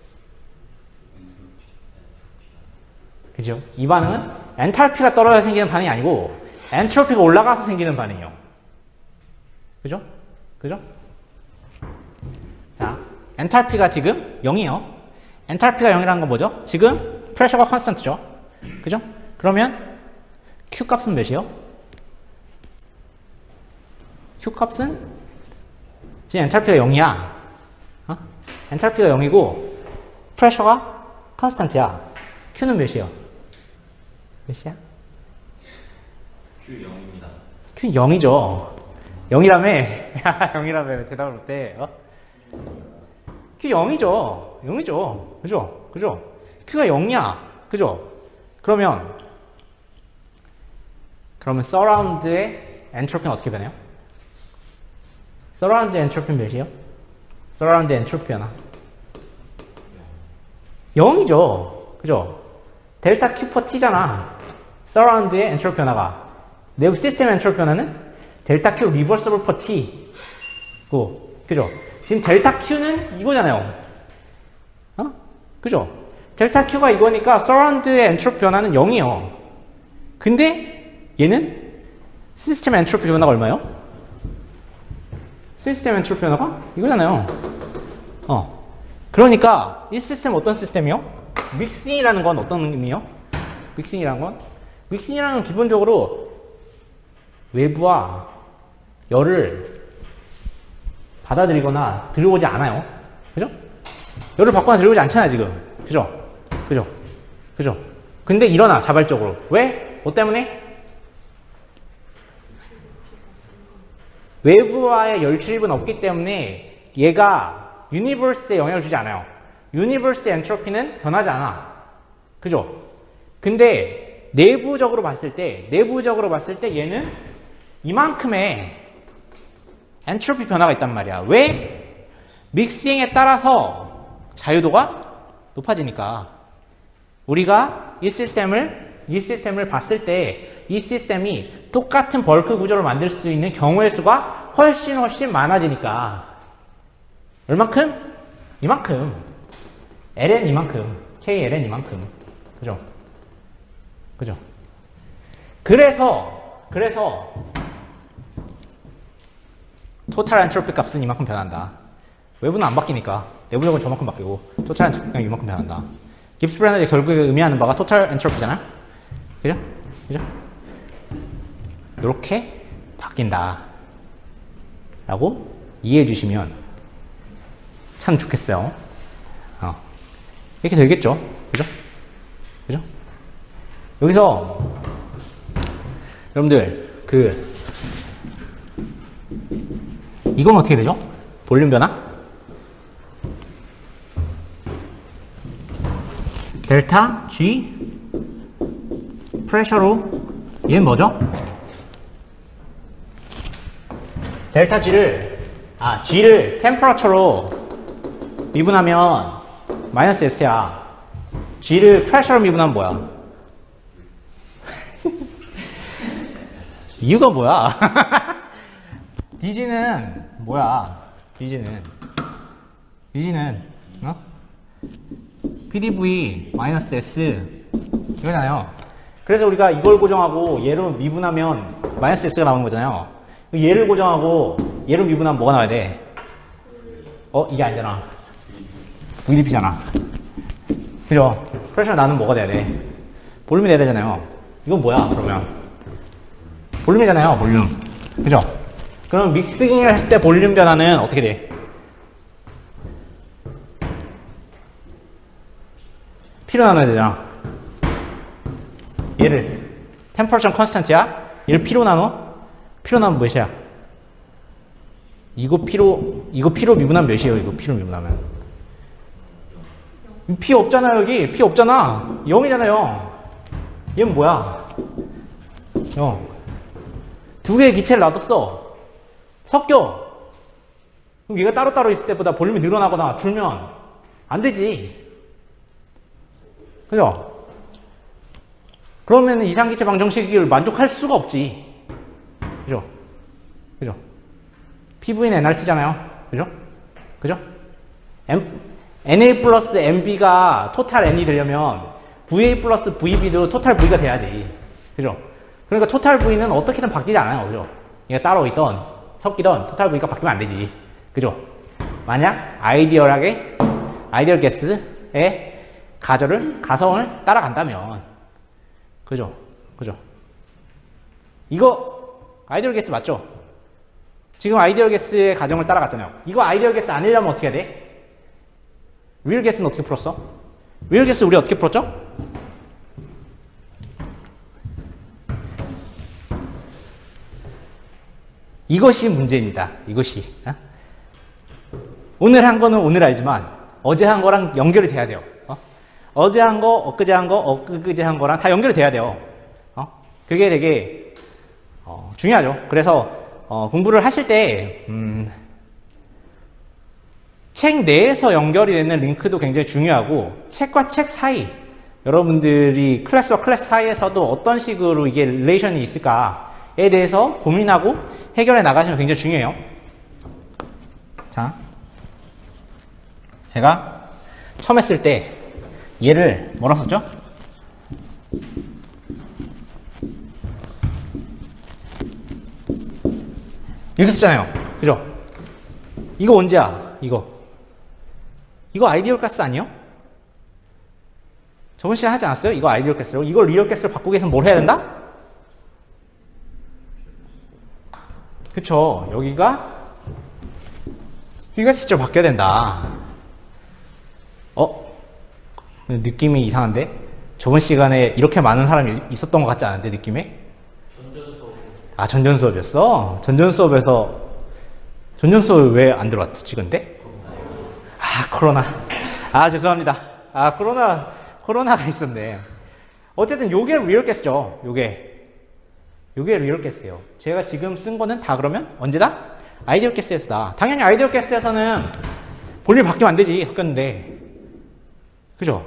그죠? 이 반응은 엔탈피가 떨어져서 생기는 반응이 아니고 엔트로피가 올라가서 생기는 반응이에요. 그죠? 그죠? 자, 엔탈피가 지금 0이에요. 엔탈피가 0이라는 건 뭐죠? 지금 프레셔가 컨스턴트죠. 그죠? 그러면 Q 값은 몇이에요? Q 값은 지금 엔탈피가 0이야. 엔탈피가 0이고 프레셔가 컨스턴트야. Q는 몇이에요? 몇이야? Q 0입니다. Q 0이죠. 0이라며. 0이라며 대답을 못해. Q 0이죠. 0이죠. 그죠? 그죠? Q가 0이야. 그죠? 그러면 서라운드의 엔트로피는 어떻게 변해요? 서라운드 엔트로피는 몇이에요? 서라운드 엔트로피 변화 0이죠. 그죠? 델타 Q 퍼 T잖아. 서라운드의 엔트로피 변화가. 내부 시스템 엔트로피 변화는 델타 Q 리버서블 퍼 T. 그죠? 지금 델타 Q는 이거잖아요. 그죠? 델타 Q가 이거니까 서라운드의 엔트로피 변화는 0이에요. 근데 얘는 시스템 엔트로피 변화가 얼마예요? 시스템 엔트로피 변화가 이거잖아요. 그러니까 이 시스템 어떤 시스템이요? 믹싱이라는 건 어떤 의미요? 믹싱이라는 건 기본적으로 외부와 열을 받아들이거나 들어오지 않아요. 그죠? 열을 받거나 들어오지 않잖아요, 지금. 그죠? 근데 일어나, 자발적으로. 왜? 뭐 때문에? 외부와의 열 출입은 없기 때문에 얘가 유니버스에 영향을 주지 않아요. 유니버스의 엔트로피는 변하지 않아. 그죠? 근데 내부적으로 봤을 때 얘는 이만큼의 엔트로피 변화가 있단 말이야. 왜? 믹싱에 따라서 자유도가 높아지니까. 우리가 이 시스템을 봤을 때 이 시스템이 똑같은 벌크 구조를 만들 수 있는 경우의 수가 훨씬 많아지니까. 얼만큼? 이만큼. ln 이만큼. kln 이만큼. 그죠? 그래서 토탈 엔트로피 값은 이만큼 변한다. 외부는 안 바뀌니까. 내부적으로 저만큼 바뀌고 토탈 엔트로피가 이만큼 변한다. 깁스 브랜드가 결국에 의미하는 바가 토탈 엔트로피잖아. 그죠? 이렇게 바뀐다 라고 이해해 주시면 참 좋겠어요. 이렇게 되겠죠? 그죠? 여기서 여러분들 이건 어떻게 되죠? 볼륨 변화? 델타 G 프레셔로 얘는 뭐죠? 델타 G를 템퍼러처로 미분하면 마이너스 S야. G를 프레셔로 미분하면 뭐야? 이유가 뭐야? DG는 뭐야? DG는 PDV 마이너스 S 이거잖아요. 그래서 우리가 이걸 고정하고 얘로 미분하면 마이너스 S가 나오는 거잖아요. 얘를 고정하고 얘로 미분하면 뭐가 나와야 돼? 이게 아니잖아. VDP잖아. 그죠? 프레셔 나는 뭐가 돼야 돼? 볼륨이 돼야 되잖아요. 이건 뭐야, 그러면? 볼륨이잖아요, 볼륨. 그죠? 그럼 믹싱을 했을 때 볼륨 변화는 어떻게 돼? P로 나눠야 되잖아. 얘를 템퍼러처 컨스턴트야. 얘를 P로 나눠. P로 나누면 몇이야? 이거 P로 미분하면 몇이에요? 이거 P로 미분하면 P 없잖아요. 여기 P 없잖아. 0이잖아요. 얘는 뭐야? 0. 두 개의 기체를 놔뒀어. 섞여. 그럼 얘가 따로따로 있을 때보다 볼륨이 늘어나거나 줄면 안 되지. 그죠? 그러면 이상기체 방정식을 만족할 수가 없지. 그죠? PV는 nRT잖아요. 그죠? NA 플러스 NB가 토탈 N이 되려면 VA 플러스 VB도 토탈 V가 돼야지. 그죠? 그러니까 토탈 V는 어떻게든 바뀌지 않아요. 그죠? 얘가 따로 있던, 섞이던 토탈 V가 바뀌면 안 되지. 그죠? 만약 아이디얼 가스의 가성을 따라간다면. 그죠? 이거 아이디얼 가스 맞죠? 지금 아이디얼 가스의 가정을 따라갔잖아요. 이거 아이디얼 가스 아니려면 어떻게 해야 돼? 리얼 가스는 어떻게 풀었어? 리얼 가스 우리 어떻게 풀었죠? 이것이 문제입니다. 이것이. 오늘 한 거는 오늘 알지만 어제 한 거랑 연결이 돼야 돼요. 어제 한 거, 엊그제 한 거, 엊그제 한 거랑 다 연결이 돼야 돼요. 그게 되게 중요하죠. 그래서 공부를 하실 때 책 내에서 연결이 되는 링크도 굉장히 중요하고 책과 책 사이, 여러분들이 클래스와 클래스 사이에서도 어떤 식으로 이게 릴레이션이 있을까에 대해서 고민하고 해결해 나가시면 굉장히 중요해요. 자, 제가 처음 했을 때 얘를 뭐라 썼죠? 이렇게 썼잖아요. 그죠? 이거 언제야? 이거 아이디얼 가스 아니에요? 저번 시간에 하지 않았어요? 이거 아이디얼 가스로. 이걸 리얼 가스로 바꾸기 위해서 뭘 해야 된다? 그쵸. 여기가 휴가시절 바뀌어야 된다. 느낌이 이상한데? 저번 시간에 이렇게 많은 사람이 있었던 것 같지 않은데, 느낌에? 전전 수업이었어? 전전 수업에서, 전전 수업에 왜 안 들어왔지, 근데? 코로나. 죄송합니다. 코로나가 있었네. 어쨌든 요게 리얼 가스죠. 요게 리얼 가스예요. 제가 지금 쓴 거는 다 그러면 언제다? 아이디얼 가스에서다. 당연히 아이디얼 가스에서는 볼륨이 바뀌면 안 되지. 섞였는데. 그죠?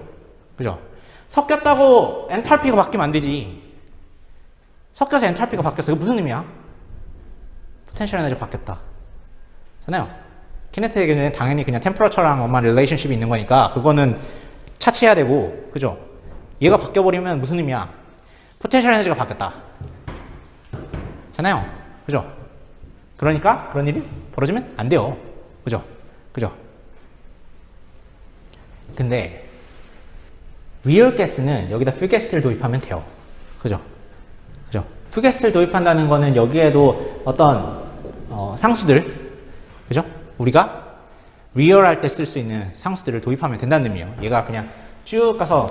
섞였다고 엔탈피가 바뀌면 안 되지. 섞여서 엔탈피가 바뀌었어. 이거 무슨 의미야? 포텐셜 에너지가 바뀌었다. 잖아요. 키네틱에는 당연히 그냥 템퍼러처랑 엄만 릴레이션십이 있는 거니까 그거는 차치해야 되고, 그죠? 얘가 바뀌어버리면 무슨 의미야? 포텐셜 에너지가 바뀌었다. 잖아요. 그죠? 그러니까 그런 일이 벌어지면 안 돼요. 그죠? 근데 리얼 가스는 여기다 퓨게스를 도입하면 돼요. 그죠? 퓨게스를 도입한다는 거는 여기에도 어떤 상수들, 그죠? 우리가 리얼할 때 쓸 수 있는 상수들을 도입하면 된다는 의미예요. 얘가 그냥 쭉 가서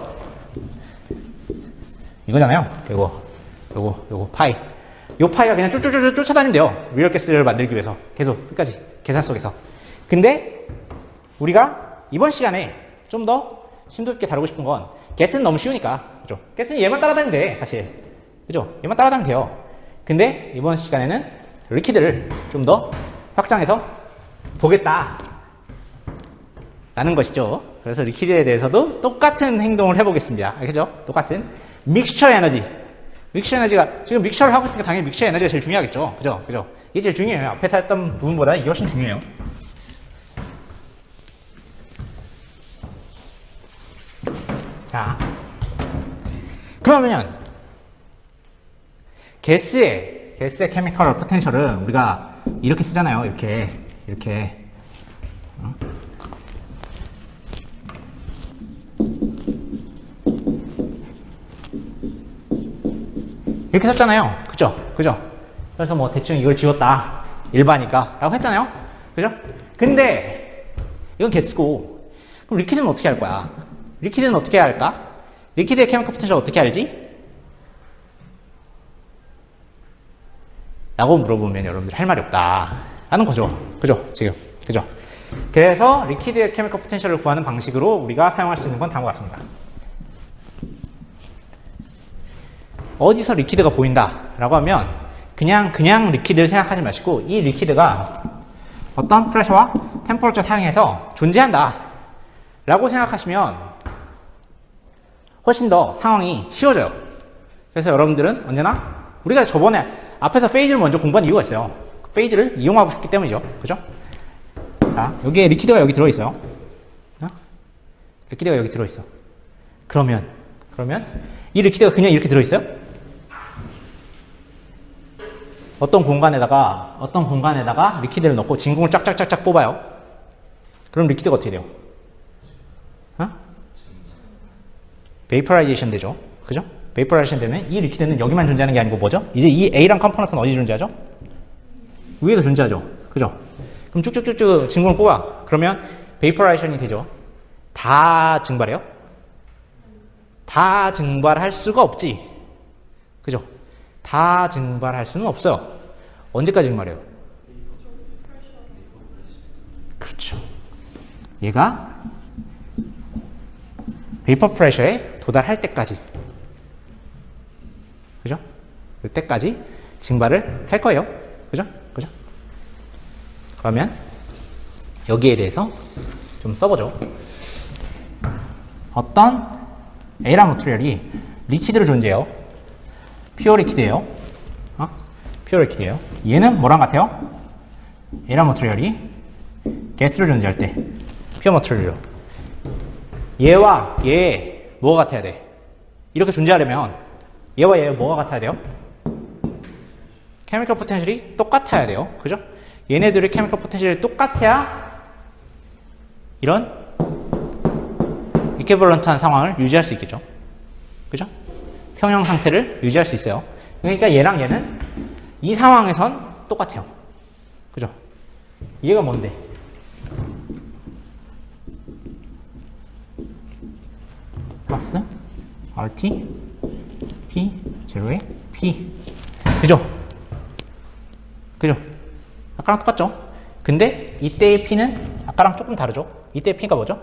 이거잖아요. 요거 파이. 요 파이가 그냥 쭈쭈쭈 쫓아다니면 돼요. 리얼 가스를 만들기 위해서. 계속 끝까지 계산 속에서. 근데 우리가 이번 시간에 좀 더 심도 있게 다루고 싶은 건 가스는 너무 쉬우니까. 그죠? 가스는 얘만 따라다니면 돼, 사실. 그죠? 얘만 따라다니면 돼요. 근데 이번 시간에는 리퀴드를 좀 더 확장해서 보겠다 라는 것이죠. 그래서 리퀴드에 대해서도 똑같은 행동을 해보겠습니다. 그죠? 똑같은 믹스처 에너지. 믹스처 에너지가 지금 믹스처를 하고 있으니까 당연히 믹스처 에너지가 제일 중요하겠죠. 그죠? 이게 제일 중요해요. 앞에 했던 부분보다 이게 훨씬 중요해요. 자, 그러면 가스의 케미컬 포텐셜은 우리가 이렇게 쓰잖아요. 이렇게 이렇게 썼잖아요. 그죠? 그래서 뭐 대충 이걸 지웠다. 일반이니까 라고 했잖아요. 그죠? 근데 이건 가스고, 그럼 리퀴드는 어떻게 할 거야? 리퀴드는 어떻게 해야 할까? 리퀴드의 케미컬 포텐셜 어떻게 알지? 라고 물어보면 여러분들 할 말이 없다 라는 거죠. 그죠? 그래서 리퀴드의 케미컬 포텐셜을 구하는 방식으로 우리가 사용할 수 있는 건 다음과 같습니다. 어디서 리퀴드가 보인다 라고 하면 그냥 리퀴드를 생각하지 마시고 이 리퀴드가 어떤 프레셔와 템퍼러처 사용해서 존재한다 라고 생각하시면 훨씬 더 상황이 쉬워져요. 그래서 여러분들은 언제나 우리가 저번에 앞에서 페이즈를 먼저 공부한 이유가 있어요. 페이즈를 이용하고 싶기 때문이죠. 그죠? 자, 여기에 리퀴드가 여기 들어있어요. 리퀴드가 여기 들어있어. 그러면 이 리퀴드가 그냥 이렇게 들어있어요? 어떤 공간에다가 리퀴드를 넣고 진공을 쫙쫙쫙쫙 뽑아요. 그럼 리퀴드가 어떻게 돼요? 베이퍼라이제이션 되죠. 그죠? 베이퍼라이제이션 되면 이 리퀴드는 여기만 존재하는 게 아니고 뭐죠? 이제 이 A랑 컴포넌트는 어디 존재하죠? 위에도 존재하죠. 그죠? 그럼 쭉쭉쭉쭉 진공을 뽑아. 그러면 베이퍼라이제이션이 되죠. 다 증발해요? 다 증발할 수가 없지. 그죠? 다 증발할 수는 없어요. 언제까지 증발해요? 그렇죠. 얘가 베이퍼 프레셔에 도달할 때까지, 그죠? 그때까지 증발을 할 거예요. 그죠? 그러면 여기에 대해서 좀 써보죠. 어떤 A라 머티리얼이 리퀴드로 존재해요. 퓨어 리퀴드예요. 퓨어 리퀴드예요. 얘는 뭐랑 같아요? A라 머티리얼이 가스로 존재할 때 퓨어 머티리얼. 얘와 얘 뭐가 같아야 돼? 이렇게 존재하려면 얘와 얘 뭐가 같아야 돼요? 케미컬 포텐셜이 똑같아야 돼요. 그죠? 얘네들의 케미컬 포텐셜이 똑같아야 이런 이퀴벌런트한 상황을 유지할 수 있겠죠. 그죠? 평형 상태를 유지할 수 있어요. 그러니까 얘랑 얘는 이 상황에선 똑같아요. 그죠? 얘가 뭔데? 플러스 RT P 제로에 P. 그죠? 그죠? 아까랑 똑같죠? 근데 이때의 P는 아까랑 조금 다르죠? 이때의 P가 뭐죠?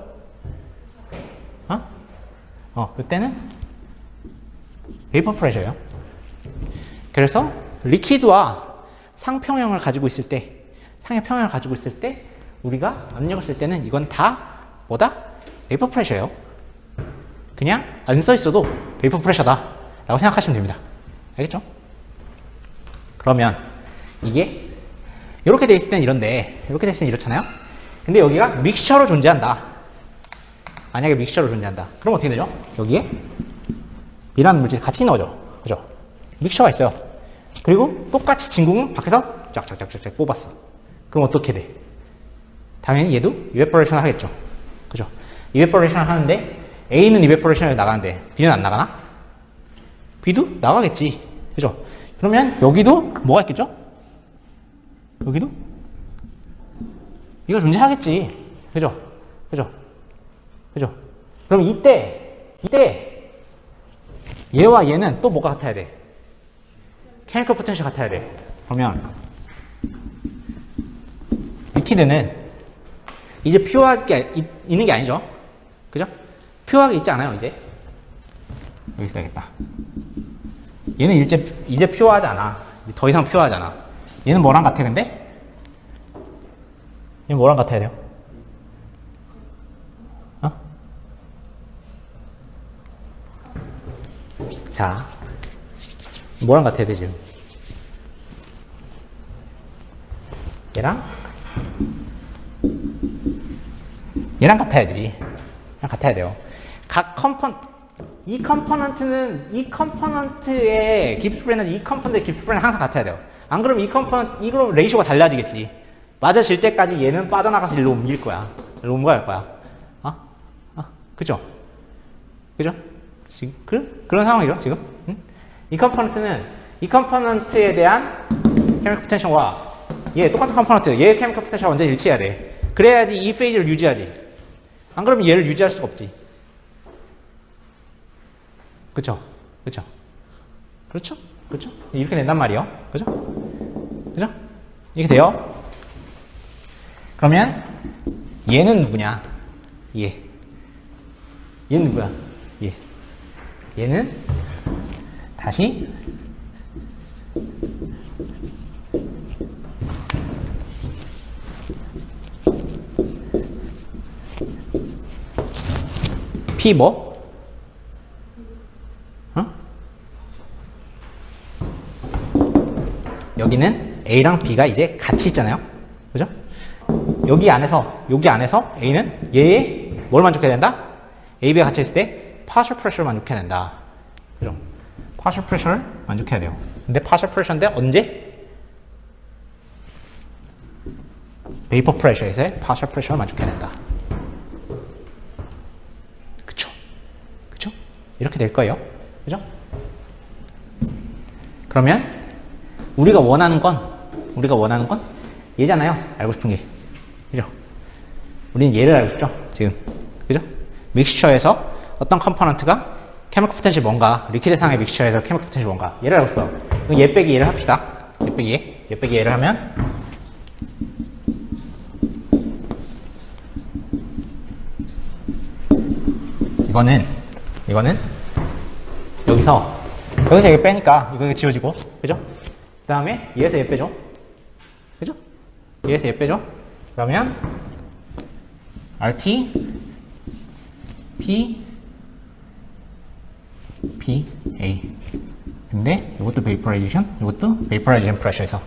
이때는 베이퍼 프레셔예요. 그래서 리퀴드와 상평형을 가지고 있을 때, 상의 평형을 가지고 있을 때 우리가 압력을 쓸 때는 이건 다 뭐다? 베이퍼 프레셔예요. 그냥 안 써 있어도 베이퍼 프레셔다 라고 생각하시면 됩니다. 알겠죠? 그러면 이게 이렇게 돼 있을 때는 이런데 이렇게 돼 있을 때는 이렇잖아요. 근데 여기가 믹스처로 존재한다. 만약에 믹스처로 존재한다. 그럼 어떻게 되죠? 여기에 이라는 물질이 같이 있는 거죠. 그죠? 믹스처가 있어요. 그리고 똑같이 진공을 밖에서 쫙쫙쫙쫙 뽑았어. 그럼 어떻게 돼? 당연히 얘도 이베퍼레이션을 하겠죠. 그죠? 이베퍼레이션을 하는데 A는 이베퍼레이션을 나가는데 B는 안 나가나? B도 나가겠지. 그죠? 그러면 여기도 뭐가 있겠죠? 여기도 이거 존재하겠지. 그죠? 그죠? 그죠? 그럼 이때 얘와 얘는 또 뭐가 같아야 돼? 케미컬 포텐셜 같아야 돼. 그러면 리퀴드는 이제 퓨어하게 있는 게 아니죠. 그죠? 퓨어하게 있지 않아요, 이제. 여기 있어야겠다. 얘는 이제 퓨어하지 않아. 더 이상 퓨어하지 않아. 얘는 뭐랑 같아, 근데? 얘는 뭐랑 같아야 돼요? 자, 뭐랑 같아야 돼, 지금? 얘랑 같아야지. 얘랑 같아야 돼요. 이 컴포넌트의 깁스프레는 이 컴포넌트의 깁스프레는 항상 같아야 돼요. 안 그러면 이거 레이쇼가 달라지겠지. 맞아질 때까지 얘는 빠져나가서 일로 옮길 거야. 일로 옮겨갈 거야. 그죠? 그죠? 지금 그런 상황이죠, 지금. 응? 이 컴포넌트에 대한 케미컬 포텐셜과 얘 똑같은 컴포넌트, 얘의 케미컬 포텐셜 완전히 일치해야 돼. 그래야지 이 페이지를 유지하지. 안 그러면 얘를 유지할 수가 없지. 그쵸? 그쵸? 그렇죠? 그렇죠? 이렇게 된단 말이에요. 그죠? 그죠? 이렇게 돼요. 그러면 얘는 누구냐? 얘는 누구야? 얘는 다시 P 뭐? 여기는 A랑 B가 이제 같이 있잖아요. 그죠? 여기 안에서 A는 얘의 뭘 만족해야 된다? A, B가 같이 있을 때 partial pressure를 만족해야 된다. 그죠? partial pressure를 만족해야 돼요. 근데 partial pressure인데 언제? vapor pressure에서의 partial pressure를 만족해야 된다. 그쵸? 그쵸? 이렇게 될 거예요. 그죠? 그러면 우리가 원하는 건 얘잖아요. 알고 싶은 게. 그죠? 우리는 얘를 알고 싶죠? 지금. 그죠? 믹스처에서 어떤 컴포넌트가 케미컬 포텐셜이 뭔가, 리퀴드 상의 믹스처에서 케미컬 포텐셜이 뭔가, 얘를 알고 싶어요. 그럼 얘 빼기 얘를 합시다. 얘 빼기 얘를 하면 이거는 여기서 얘 빼니까 이거 지워지고, 그죠? 그 다음에 얘에서 얘 빼죠. 그죠? 얘에서 얘 빼죠. 그러면 RT P A. 근데 이것도 vaporization, 이것도 vaporization pressure에서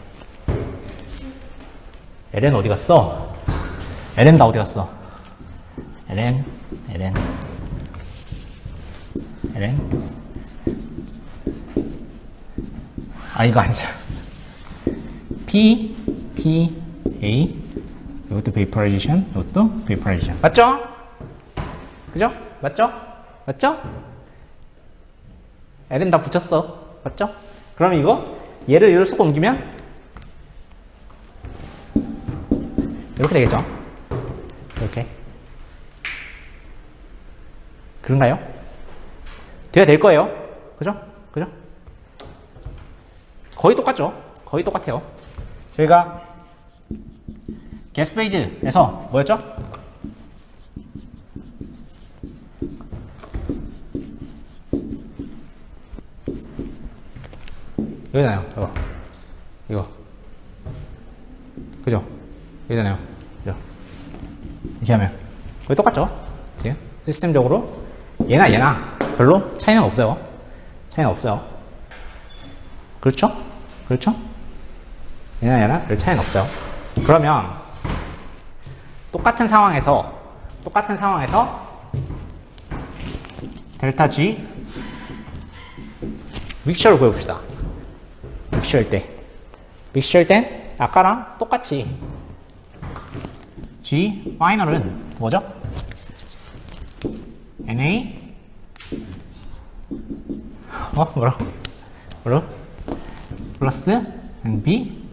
LN 어디 갔어? LN 다 어디 갔어? LN 이거 아니죠. P A. 이것도 vaporization, 이것도 vaporization. 맞죠? 그죠? 맞죠? ln 다 붙였어. 맞죠? 그러면 이거 얘를 쏙 옮기면 이렇게 되겠죠? 이렇게. 그런가요? 돼야 될 거예요. 그죠? 그죠? 거의 똑같죠? 거의 똑같아요. 저희가 게스 페이지에서 뭐였죠? 여기잖아요. 이거. 그죠? 여기잖아요. 그죠? 이렇게 하면 거의 똑같죠? 지금 시스템적으로 얘나 별로 차이는 없어요. 차이는 없어요. 그렇죠? 그렇죠? 얘나 별 차이는 없어요. 그러면 똑같은 상황에서 델타 G 믹셔를 구해봅시다. 믹셔일 땐 아까랑 똑같이 G 파이널은 뭐죠? NA 뭐라고? 플러스 NB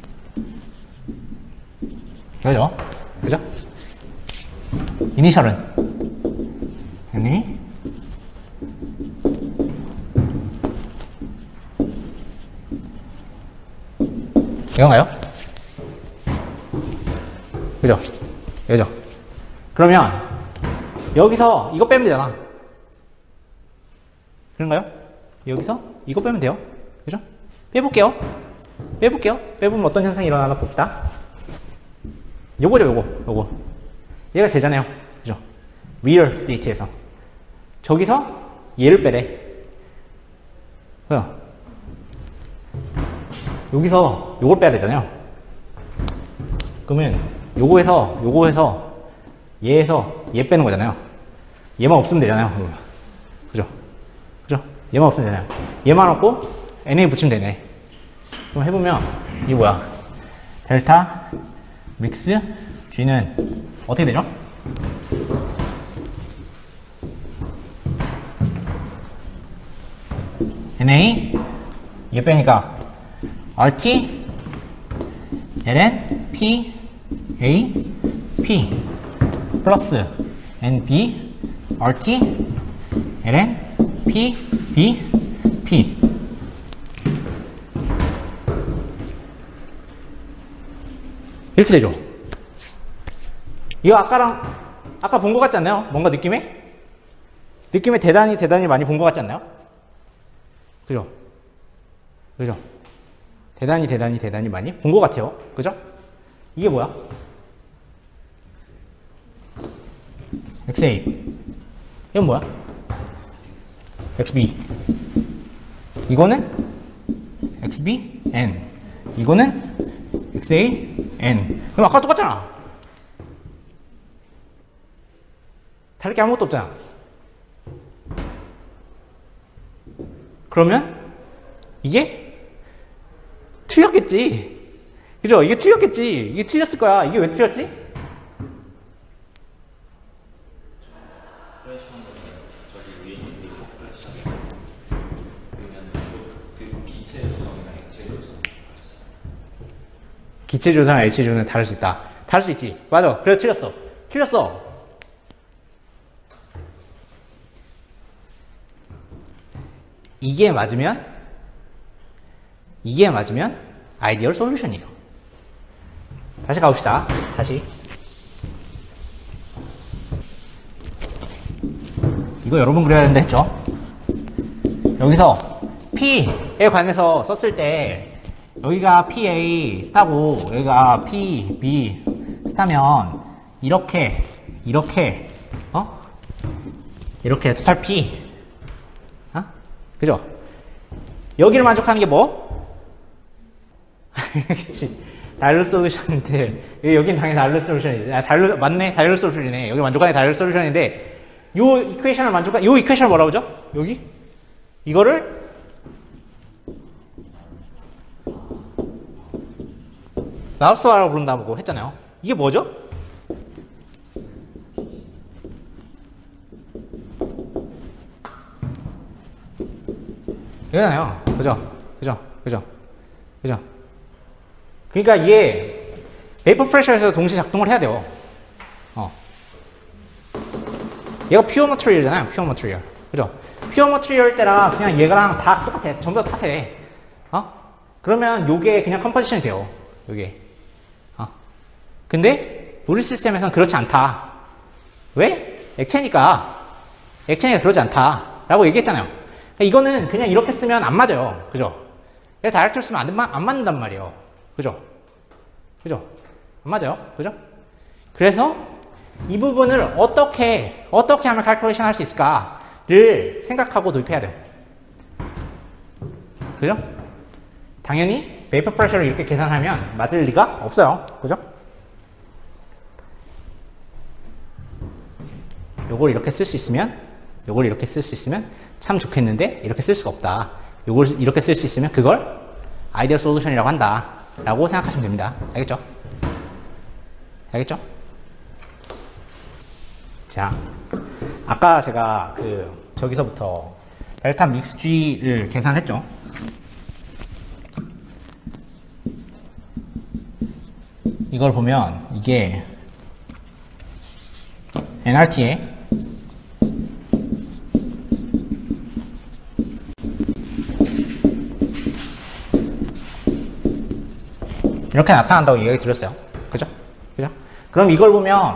그죠? 그죠? 이니셜은 NA 이건가요? 그죠? 그죠? 그러면 여기서 이거 빼면 되잖아. 그런가요? 여기서 이거 빼면 돼요. 그죠? 빼볼게요. 빼보면 어떤 현상이 일어나나 봅시다. 요거죠, 요거. 얘가 제잖아요. 그죠? real state에서. 저기서 얘를 빼래. 그죠? 여기서 요걸 빼야 되잖아요. 그러면 요거에서 얘에서 얘 빼는 거잖아요. 얘만 없으면 되잖아요. 그죠? 얘만 없으면 되잖아요. 얘만 없고 NA 붙이면 되네. 그럼 해보면 이게 뭐야? 델타 믹스 G는 어떻게 되죠? NA 얘 빼니까 RT ln P A P 플러스 NB RT ln P B P 이렇게 되죠. 이거 아까 본 것 같지 않나요? 뭔가 느낌에 대단히 많이 본 것 같지 않나요? 그죠? 대단히 많이 본 것 같아요. 그죠? 이게 뭐야? XA. 이건 뭐야? XB. 이거는 XBN. 이거는 XAN. 그럼 아까 똑같잖아. 다를 게 아무것도 없잖아. 그러면 이게 틀렸겠지. 그죠? 이게 틀렸겠지. 이게 틀렸을 거야. 이게 왜 틀렸지? 기체 조성이랑 액체 조성은 다를 수 있다. 다를 수 있지. 맞아. 그래서 틀렸어. 이게 맞으면 아이디얼 솔루션이에요. 다시 가봅시다. 이거 여러 번 그려야 된다 했죠? 여기서 P에 관해서 썼을 때 여기가 PA 스타고 여기가 PB 스타면 이렇게 토탈 P 그죠? 여기를 만족하는 게 뭐? 그치. 다이얼 솔루션인데 여긴 당연히 다이얼 솔루션이지. 맞네. 다이얼 솔루션이네. 여기 만족하는 게 다이얼 솔루션인데 요 이퀘이션을 뭐라고 하죠? 여기? 이거를 라우스와라고 부른다고 했잖아요. 이게 뭐죠? 이거잖아요. 그죠? 그죠? 그죠? 그죠? 그러니까 이게 베이퍼 프레셔에서 동시에 작동을 해야 돼요. 얘가 퓨어 머티리얼이잖아요. 퓨어 머티리얼. 그죠? 퓨어 머티리얼 때랑 그냥 얘랑 다 똑같아. 전부 다 똑같아. 그러면 요게 그냥 컴포지션이 돼요. 요게. 근데 우리 시스템에서는 그렇지 않다. 왜? 액체니까 그러지 않다. 라고 얘기했잖아요. 그러니까 이거는 그냥 이렇게 쓰면 안 맞아요. 그죠? 그냥 다이렉트로 쓰면 안 맞는단 말이에요. 그죠? 그죠? 안 맞아요. 그죠? 그래서 이 부분을 어떻게 하면 칼큘레이션 할 수 있을까를 생각하고 도입해야 돼요. 그죠? 당연히 베이퍼 프레셔를 이렇게 계산하면 맞을 리가 없어요. 그죠? 요걸 이렇게 쓸 수 있으면 참 좋겠는데 이렇게 쓸 수가 없다. 요걸 이렇게 쓸 수 있으면 그걸 아이디어 솔루션이라고 한다 라고 생각하시면 됩니다. 알겠죠? 알겠죠? 자, 아까 제가 저기서부터 델타 믹스 G를 계산했죠. 이걸 보면 이게 NRT에 이렇게 나타난다고 얘기 들었어요. 그죠? 그죠? 그럼 이걸 보면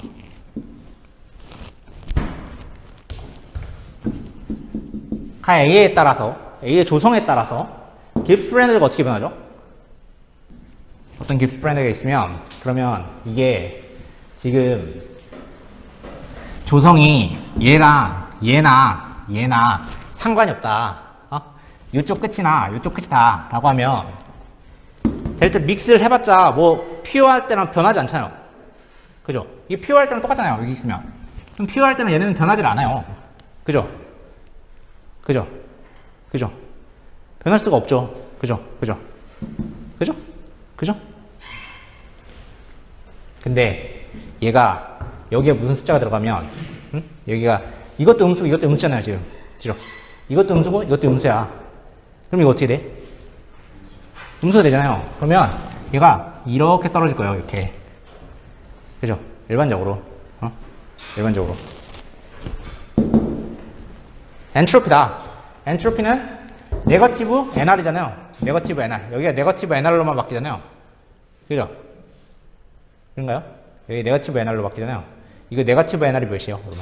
A에 따라서 A의 조성에 따라서 깁스 브랜드가 어떻게 변하죠? 어떤 깁스 브랜드가 있으면 그러면 이게 지금 조성이 얘랑 얘나 상관이 없다. 이쪽 끝이나 이쪽 끝이다 라고 하면 델타 믹스를 해봤자 뭐 퓨어할 때랑 변하지 않잖아요. 그죠? 이게 퓨어할 때랑 똑같잖아요. 여기 있으면. 그럼 퓨어할 때는 얘는 변하지 않아요. 그죠? 그죠? 그죠? 변할 수가 없죠. 그죠? 그죠? 그죠? 그죠? 근데 얘가 여기에 무슨 숫자가 들어가면 여기가 이것도 음수고 이것도 음수잖아요. 지금. 그죠? 이것도 음수고 이것도 음수야. 그럼 이거 어떻게 돼? 음수가 되잖아요. 그러면 얘가 이렇게 떨어질 거예요. 이렇게. 그죠? 일반적으로. 일반적으로. 엔트로피다. 엔트로피는 네거티브 NR이잖아요. 네거티브 NR. 여기가 네거티브 NR로만 바뀌잖아요. 그죠? 그런가요? 여기 네거티브 NR로 바뀌잖아요. 이거 네거티브 NR이 몇이에요? 그러면?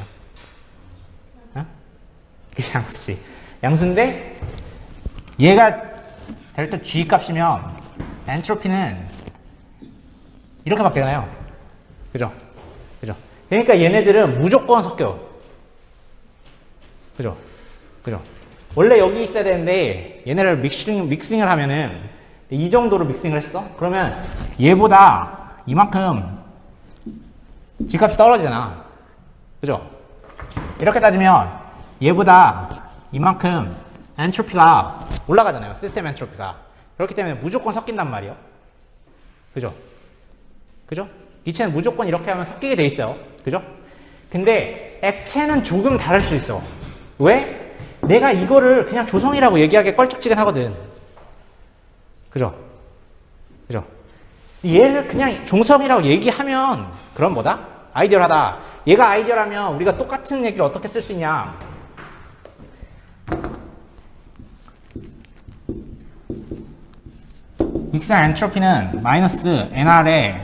그게 양수지. 양수인데 얘가 델타 G 값이면 엔트로피는 이렇게 바뀌잖아요. 그죠? 그죠? 그러니까 얘네들은 무조건 섞여요. 그죠? 그죠? 원래 여기 있어야 되는데 얘네를 믹싱을 하면은 이 정도로 믹싱을 했어? 그러면 얘보다 이만큼 G값이 떨어지잖아. 그죠? 이렇게 따지면 얘보다 이만큼 엔트로피가 올라가잖아요. 시스템 엔트로피가. 그렇기 때문에 무조건 섞인단 말이에요. 그죠? 그죠? 기체는 무조건 이렇게 하면 섞이게 돼 있어요. 그죠? 근데 액체는 조금 다를 수 있어. 왜? 내가 이거를 그냥 조성이라고 얘기하기에 껄쩍지근하거든. 그죠? 그죠? 얘를 그냥 종성이라고 얘기하면 그럼 뭐다? 아이디얼하다. 얘가 아이디얼하면 우리가 똑같은 얘기를 어떻게 쓸 수 있냐? 믹스한 엔트로피는 마이너스 NR에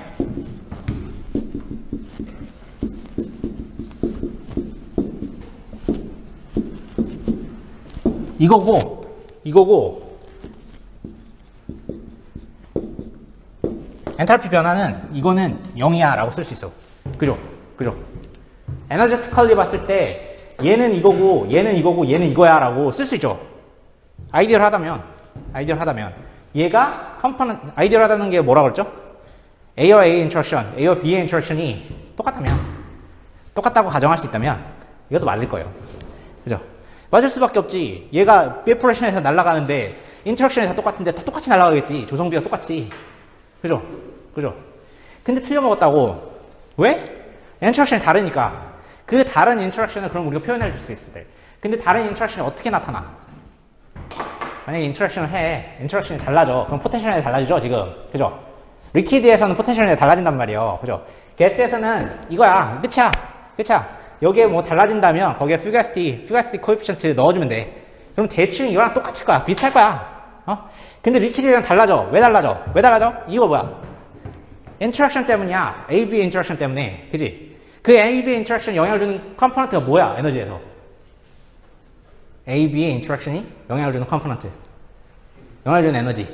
이거고 엔탈피 변화는 이거는 0이야 라고 쓸 수 있어. 그죠? 그죠? 에너제티컬리 봤을 때 얘는 이거고 얘는 이거고 얘는 이거야 라고 쓸 수 있죠. 아이디얼하다면 얘가 컴포넌트 아이디얼하다는 게 뭐라고 그랬죠? A와 A 인터랙션, A와 B의 인터랙션이 똑같다고 가정할 수 있다면 이것도 맞을 거예요. 그죠? 맞을 수밖에 없지. 얘가 베퍼레이션에서 날아가는데 인터랙션에서 똑같은데 다 똑같이 날아가겠지. 조성비가 똑같이. 그죠? 그죠? 근데 틀려먹었다고. 왜? 인터랙션이 다르니까. 그 다른 인터랙션을 그럼 우리가 표현해 줄 수 있을 때. 근데 다른 인터랙션이 어떻게 나타나? 만약에 인터랙션을 해. 인터랙션이 달라져. 그럼 포텐셜 에너지 달라지죠, 지금. 그죠? 리퀴드에서는 포텐셜 에너지 달라진단 말이에요. 그죠? 가스에서는 이거야. 끝이야. 끝이야. 여기에 뭐 달라진다면 거기에 퓨가시티 코에피션트 넣어주면 돼. 그럼 대충 이거랑 똑같을 거야. 비슷할 거야. 근데 리퀴드랑 달라져. 왜 달라져? 왜 달라져? 이거 뭐야? 인터랙션 때문이야. AB의 인터랙션 때문에. 그지? 그 AB의 인터랙션 영향을 주는 컴포넌트가 뭐야? 에너지에서. AB의 인터랙션이 영향을 주는 컴포넌트. 영향을 주는 에너지.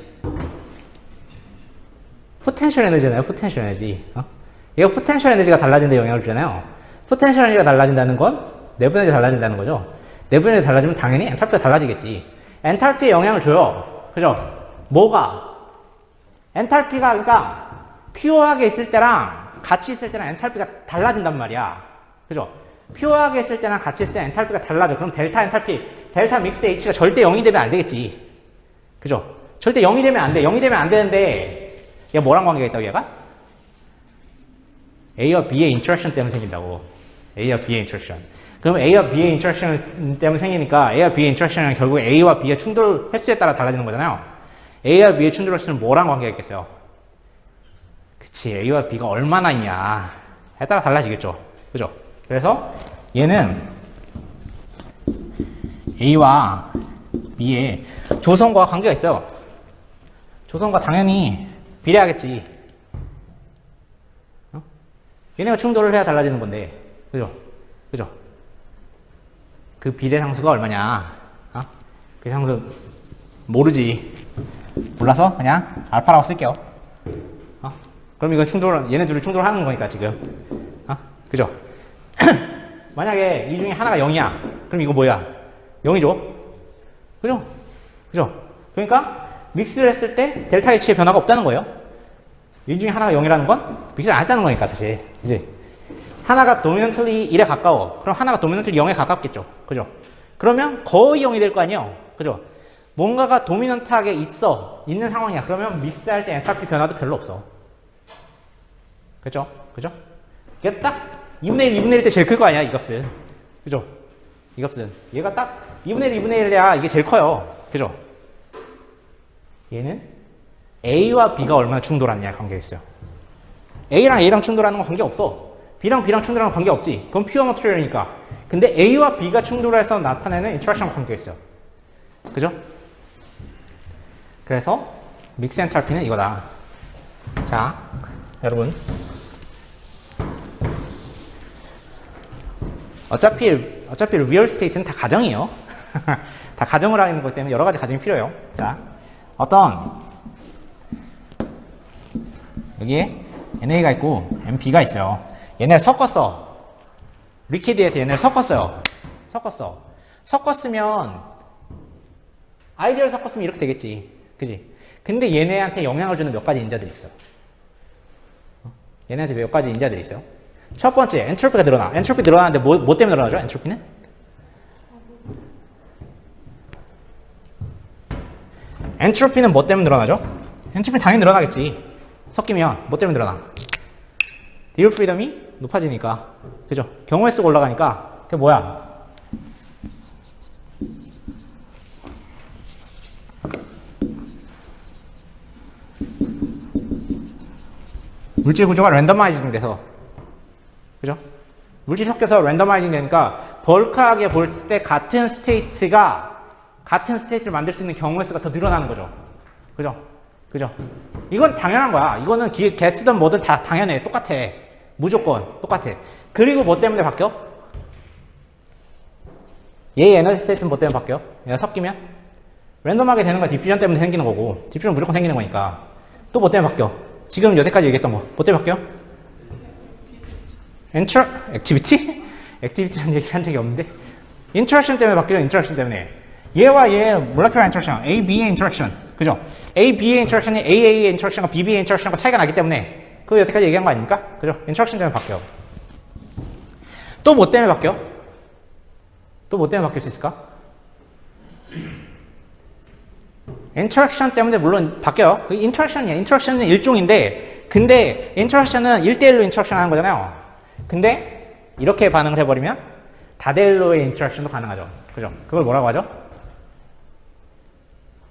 포텐셜 에너지잖아요. 포텐셜 에너지. 얘가 포텐셜 에너지가 달라진데 영향을 주잖아요. 포텐셜 에너지가 달라진다는 건 내부 에너지가 달라진다는 거죠. 내부 에너지가 달라지면 당연히 엔탈피가 달라지겠지. 엔탈피에 영향을 줘요. 그죠? 뭐가? 엔탈피가 그러니까 퓨어하게 있을 때랑 같이 있을 때랑 엔탈피가 달라진단 말이야. 그죠? 퓨어하게 있을 때랑 같이 있을 때 엔탈피가 달라져. 그럼 델타 엔탈피, 델타 믹스 H가 절대 0이 되면 안 되겠지. 그죠? 절대 0이 되면 안 돼. 0이 되면 안 되는데 얘가 뭐랑 관계가 있다고 얘가? A와 B의 인터랙션 때문에 생긴다고. A와 B의 인터랙션. 그럼 A와 B의 인터랙션 때문에 생기니까 A와 B의 인터랙션은 결국 A와 B의 충돌 횟수에 따라 달라지는 거잖아요. A와 B의 충돌 횟수는 뭐랑 관계가 있겠어요? 그치, A와 B가 얼마나 있냐에 따라 달라지겠죠. 그죠? 그래서 얘는 A와 B의 조성과 관계가 있어요. 조성과 당연히 비례하겠지. 얘네가 충돌을 해야 달라지는 건데. 그죠? 그죠? 그 비례 상수가 얼마냐? 그 상수 모르지. 몰라서 그냥 알파라고 쓸게요. 그럼 이건 얘네 둘이 충돌하는 거니까 지금. 그죠? 만약에 이 중에 하나가 0이야. 그럼 이거 뭐야? 0이죠? 그죠? 그죠? 그러니까 믹스를 했을 때 델타 H의 변화가 없다는 거예요. 이 중에 하나가 0이라는 건 믹스를 안 했다는 거니까 사실. 그지? 하나가 도미넌틀리 1에 가까워. 그럼 하나가 도미넌틀리 0에 가깝겠죠. 그죠? 그러면 거의 0이 될 거 아니에요. 그죠? 뭔가가 도미넌트하게 있는 상황이야. 그러면 믹스할 때 엔탈피 변화도 별로 없어. 그죠? 그죠? 이게 딱 2분의 1, 2분의 1 때 제일 클 거 아니야, 이 값은. 그죠? 이 값은. 얘가 딱 2분의 1, 2분의 1 돼야 이게 제일 커요. 그죠? 얘는 A와 B가 얼마나 충돌하느냐에 관계가 있어요. A랑 A랑 충돌하는 건 관계없어. B랑 B랑 충돌하는 건 관계없지. 그건 퓨어 머티리얼이니까. 근데 A와 B가 충돌해서 나타내는 인터랙션과 관계가 있어요. 그죠? 그래서 믹스 엔탈피는 이거다. 자, 여러분. 어차피 리얼 스테이트는 다 가정이에요. 다 가정을 하는 거기 때문에 여러 가지 가정이 필요해요. 자, 여기에 NA가 있고 MB가 있어요. 얘네를 섞었어. 리퀴드에서 얘네를 섞었어요. 섞었으면 아이디어를 섞었으면 이렇게 되겠지. 그지? 근데 얘네한테 영향을 주는 몇 가지 인자들이 있어요. 얘네한테 몇 가지 인자들이 있어요. 첫 번째, 엔트로피가 늘어나. 엔트로피 늘어나는데 뭐 때문에 늘어나죠? 엔트로피는? 엔트로피는 뭐 때문에 늘어나죠? 엔트로피는 당연히 늘어나겠지. 섞이면 뭐 때문에 늘어나? 딜 프리덤이 높아지니까. 그죠? 경우의 수가 올라가니까. 그게 뭐야? 물질 구조가 랜더마이징 돼서. 그죠? 물질 섞여서 랜더마이징 되니까 벌크하게 볼 때 같은 스테이트를 만들 수 있는 경우의 수가 더 늘어나는 거죠. 그죠? 그죠? 이건 당연한 거야. 이거는 개수든 뭐든 다 당연해. 똑같아. 무조건 똑같아. 그리고 뭐 때문에 바뀌어? 얘의 에너지 스테이트는 뭐 때문에 바뀌어? 얘가 섞이면? 랜덤하게 되는 건 디퓨전 때문에 생기는 거고, 디퓨전 무조건 생기는 거니까. 또 뭐 때문에 바뀌어? 지금 여태까지 얘기했던 거. 뭐 때문에 바뀌어? 액티비티? 액티비티라는 얘기 한 적이 없는데. 인터랙션 때문에 바뀌어. 인터랙션 때문에. 얘와 얘의 몰레큘러 인터랙션, A, B의 인터랙션. 그죠? A, B의 인터랙션이 A, A의 인터랙션과 B, B의 인터랙션과 차이가 나기 때문에 그거 여태까지 얘기한 거 아닙니까? 그죠? 인터랙션 때문에 바뀌어. 또 뭐 때문에 바뀌어? 또 뭐 때문에 바뀔 수 있을까? 인터랙션 때문에 물론 바뀌어요. 그 인터랙션이야. 인터랙션은 일종인데, 근데 인터랙션은 1대1로 인터랙션 하는 거잖아요. 근데 이렇게 반응을 해버리면 다대일로의 인터랙션도 가능하죠. 그죠? 그걸 뭐라고 하죠?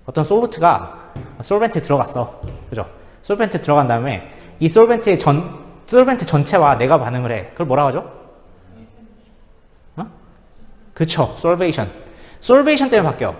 어떤 솔루트가 솔벤트에 들어갔어. 그죠? 솔벤트에 들어간 다음에 이 솔벤트 전체와 내가 반응을 해. 그걸 뭐라고 하죠? 어? 그쵸. 솔베이션. 솔베이션 때문에 바뀌어.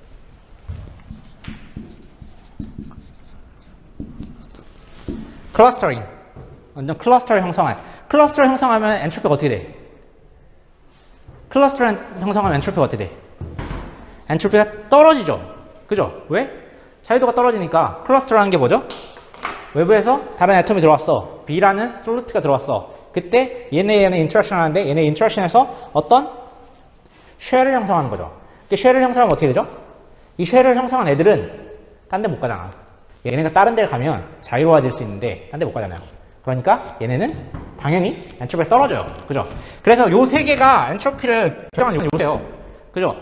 클러스터링. 완전 클러스터를 형성해. 클러스터를 형성하면 엔트로피가 어떻게 돼? 클러스터를 형성하면 엔트로피가 어떻게 돼? 엔트로피가 떨어지죠. 그죠? 왜? 자유도가 떨어지니까 클러스터라는 게 뭐죠? 외부에서 다른 애텀이 들어왔어. B라는 솔루트가 들어왔어. 그때 얘네 인터랙션 하는데 얘네 인터랙션에서 어떤 쉘을 형성하는 거죠. 쉘을 형성하면 어떻게 되죠? 이 쉘을 형성한 애들은 딴 데 못 가잖아. 얘네가 다른 데를 가면 자유로워질 수 있는데 딴 데 못 가잖아요. 그러니까 얘네는 당연히 엔트로피가 떨어져요. 그죠? 그래서 요 세 개가 엔트로피를 결정하는 요소예요. 그죠?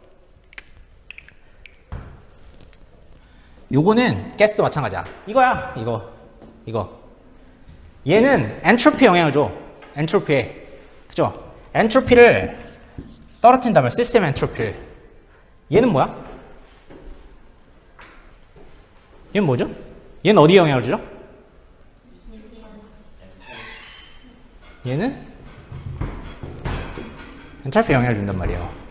요거는 가스도 마찬가지야. 이거야. 이거. 얘는 엔트로피 영향을 줘. 엔트로피에. 그죠? 엔트로피를 떨어뜨린다면 시스템 엔트로피를. 얘는 뭐야? 얘는 뭐죠? 얘는 어디에 영향을 주죠? 얘는 엔트로피에 영향을 준단 말이에요.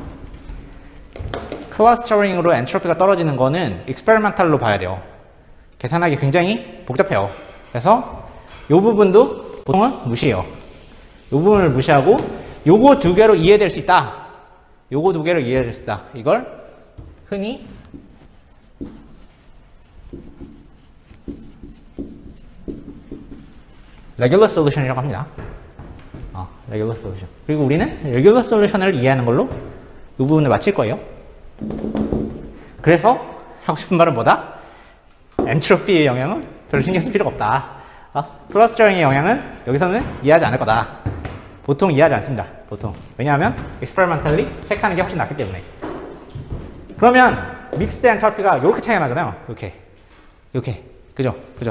클러스터링으로 엔트로피가 떨어지는 거는 익스페리멘탈로 봐야 돼요. 계산하기 굉장히 복잡해요. 그래서 이 부분도 보통은 무시해요. 이 부분을 무시하고 요거 두 개로 이해될 수 있다. 요거 두 개로 이해될 수 있다. 이걸 흔히 레귤러 솔루션이라고 합니다. 레귤러 솔루션. 그리고 우리는 레귤러 솔루션을 이해하는 걸로 이 부분을 마칠 거예요. 그래서 하고 싶은 말은 뭐다? 엔트로피의 영향은 별로 신경 쓸 필요가 없다. 클러스터링의 영향은 여기서는 이해하지 않을 거다. 보통 이해하지 않습니다. 보통. 왜냐하면 experimentally 체크하는 게 훨씬 낫기 때문에. 그러면 믹스드 엔트로피가 이렇게 차이가 나잖아요. 이렇게. 그죠?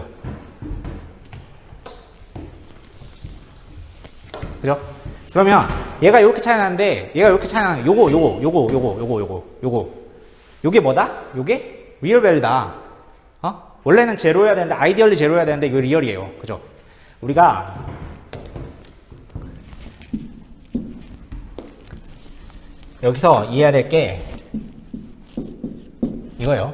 그러면 얘가 이렇게 차이 나는데 얘가 이렇게 차이 나는 요게 뭐다? 요게 리얼 밸류다. 원래는 제로여야 되는데 아이디얼리 제로여야 되는데 이거 리얼이에요. 그죠? 우리가 여기서 이해해야 될 게 이거예요.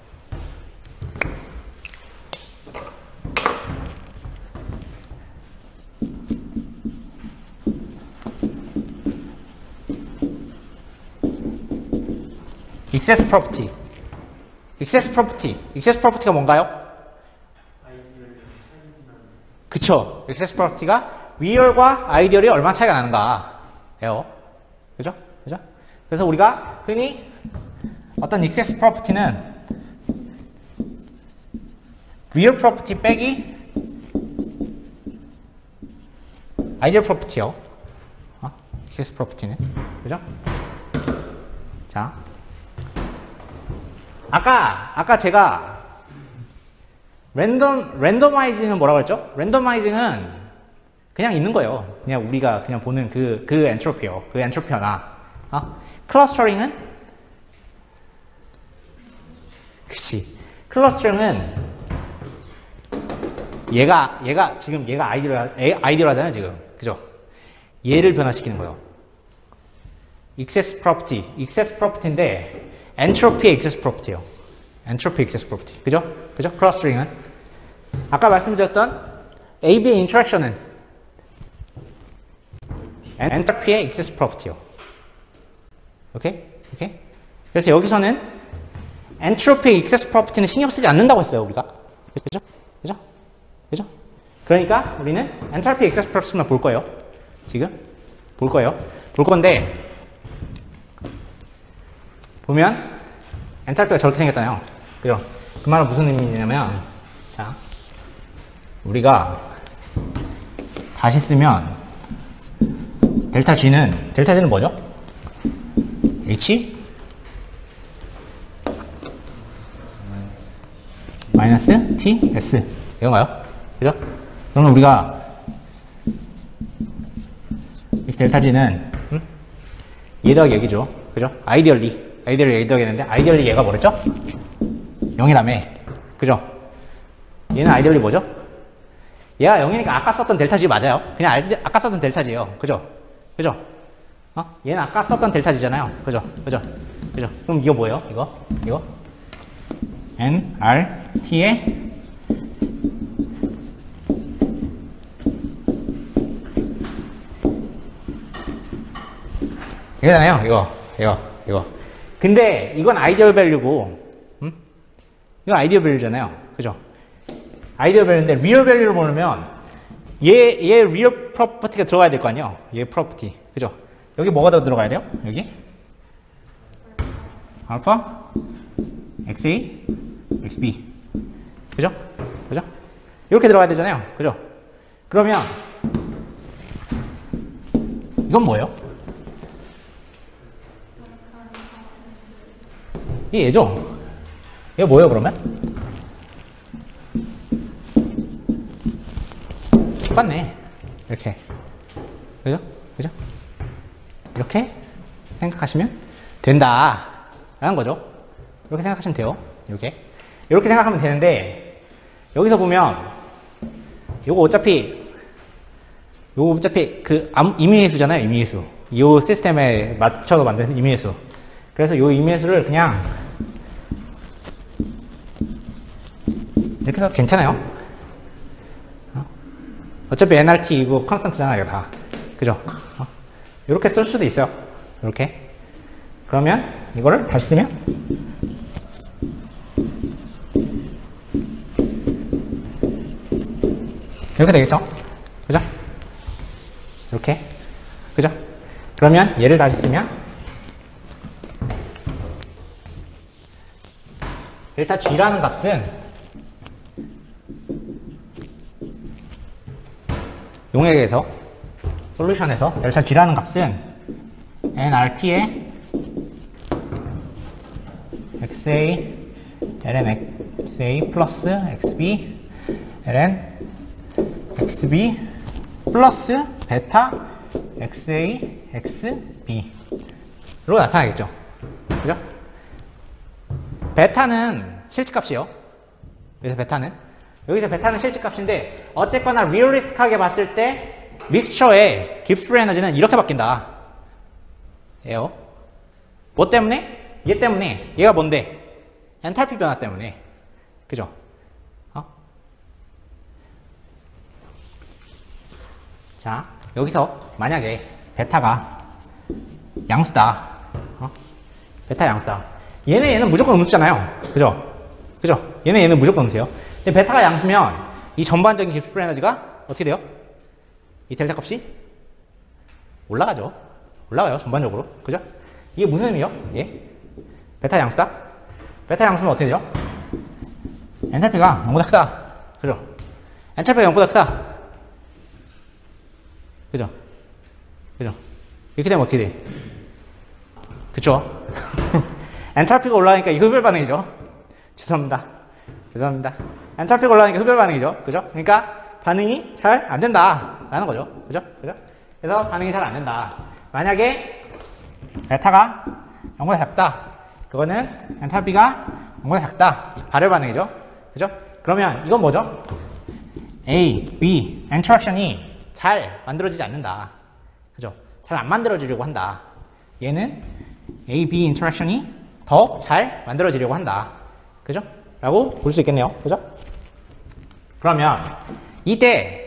excess property. excess property가 뭔가요? 그쵸. excess property가 리얼과 아이디얼이 얼마나 차이가 나는가예요. 그죠? 그래서 우리가 흔히 어떤 excess property는 real property 빼기 ideal property요. excess property는. 그죠? 자. 아까 제가 랜더마이징은 뭐라고 했죠? 랜더마이징은 그냥 있는 거예요. 그냥 우리가 그냥 보는 그 엔트로피요. 그 엔트로피나. 클러스터링은 그치. 클러스터링은 얘가 아이디얼하잖아요, 지금. 그죠? 얘를 변화시키는 거예요. excess property인데 엔트로피의 excess property예요. 엔트로피 excess property. 그죠? 클러스터링은 아까 말씀드렸던 AB의 인터랙션은 엔트로피의 excess property요. 오케이? 그래서 여기서는 엔트로피 excess property는 신경 쓰지 않는다고 했어요, 우리가. 그죠? 그러니까 우리는 엔트로피 excess property만 볼 거예요. 지금 볼 건데 보면 엔탈피가 저렇게 생겼잖아요. 그죠? 그 말은 무슨 의미냐면, 자, 우리가 다시 쓰면 델타 G는 뭐죠? H 마이너스 T S 이건가요? 그죠? 그러면 우리가 이 델타 G는 얘 더하기 얘기죠. 그죠? 아이디얼리 아이디얼리 A 더하겠는데, 아이디얼리 얘가 뭐랬죠? 0이라며. 그죠? 얘는 아이디얼리 뭐죠? 얘가 0이니까 아까 썼던 델타 G 맞아요. 그냥 아까 썼던 델타 G예요. 그죠? 그죠? 얘는 아까 썼던 델타 G잖아요. 그죠? 그죠? 그죠? 그럼 이거 뭐예요? 이거? N, R, T의 이거잖아요. 이거. 근데 이건 아이디얼 밸류고, 이건 아이디얼 밸류잖아요. 그죠? 아이디얼 밸류인데 리얼 밸류를 보려면 얘 리얼 프로퍼티가 들어가야 될 거 아니에요. 얘 프로퍼티. 그죠? 여기 뭐가 더 들어가야 돼요? 여기 알파 XA XB. 그죠? 그죠? 이렇게 들어가야 되잖아요. 그죠? 그러면 이건 뭐예요? 이게 얘죠? 얘 뭐예요, 그러면? 똑같네. 이렇게. 그죠? 그죠? 이렇게 생각하시면 된다. 라는 거죠. 이렇게 생각하시면 돼요. 이렇게 생각하면 되는데, 여기서 보면, 요거 어차피 그 임의수잖아요, 임의수. 이 시스템에 맞춰서 만든 임의수. 그래서 이 임의수를 그냥 이렇게 써도 괜찮아요. 어차피 NRT 이거 컨스턴트잖아요, 다. 그죠? 이렇게 쓸 수도 있어요. 이렇게. 그러면 이거를 다시 쓰면 이렇게 되겠죠? 그죠? 이렇게. 그죠? 그러면 얘를 다시 쓰면 델타 G라는 값은 용액에서 솔루션에서 델타 G라는 값은 nRT의 XA ln XA 플러스 XB ln XB 플러스 베타 XA XB로 나타나겠죠. 그죠? 베타는 실질값이요. 여기서 베타는 실질값인데 어쨌거나 리얼리스틱하게 봤을 때 믹스처의 깁스 에너지는 이렇게 바뀐다. 예요. 뭐 때문에? 얘 때문에. 얘가 뭔데? 엔탈피 변화 때문에. 그죠? 자, 여기서 만약에 베타가 양수다. 베타 양수다. 얘는 무조건 음수잖아요. 그죠? 얘는 무조건 음수예요. 근데 베타가 양수면 이 전반적인 깁스 에너지가 어떻게 돼요? 이 델타 값이 올라가요, 전반적으로. 그죠? 이게 무슨 의미예요? 예? 베타 양수다? 베타 양수면 어떻게 돼요? 엔탈피가 0보다 크다. 그죠? 엔탈피가 0보다 크다. 그죠? 이렇게 되면 어떻게 돼? 그쵸? 엔탈피가 올라가니까 이 흡열 반응이죠. 죄송합니다. 엔탈피가 올라가니까 흡열 반응이죠. 그죠? 그러니까 반응이 잘 안 된다. 라는 거죠. 그죠? 그래서 반응이 잘 안 된다. 만약에 베타가 0보다 작다. 그거는 엔탈피가 0보다 작다. 발열 반응이죠. 그죠? 그러면 이건 뭐죠? A, B, 인터랙션이 잘 만들어지지 않는다. 그죠? 잘 안 만들어지려고 한다. 얘는 A, B 인터랙션이 더 잘 만들어지려고 한다. 그죠? 라고 볼 수 있겠네요. 그죠? 그러면 이때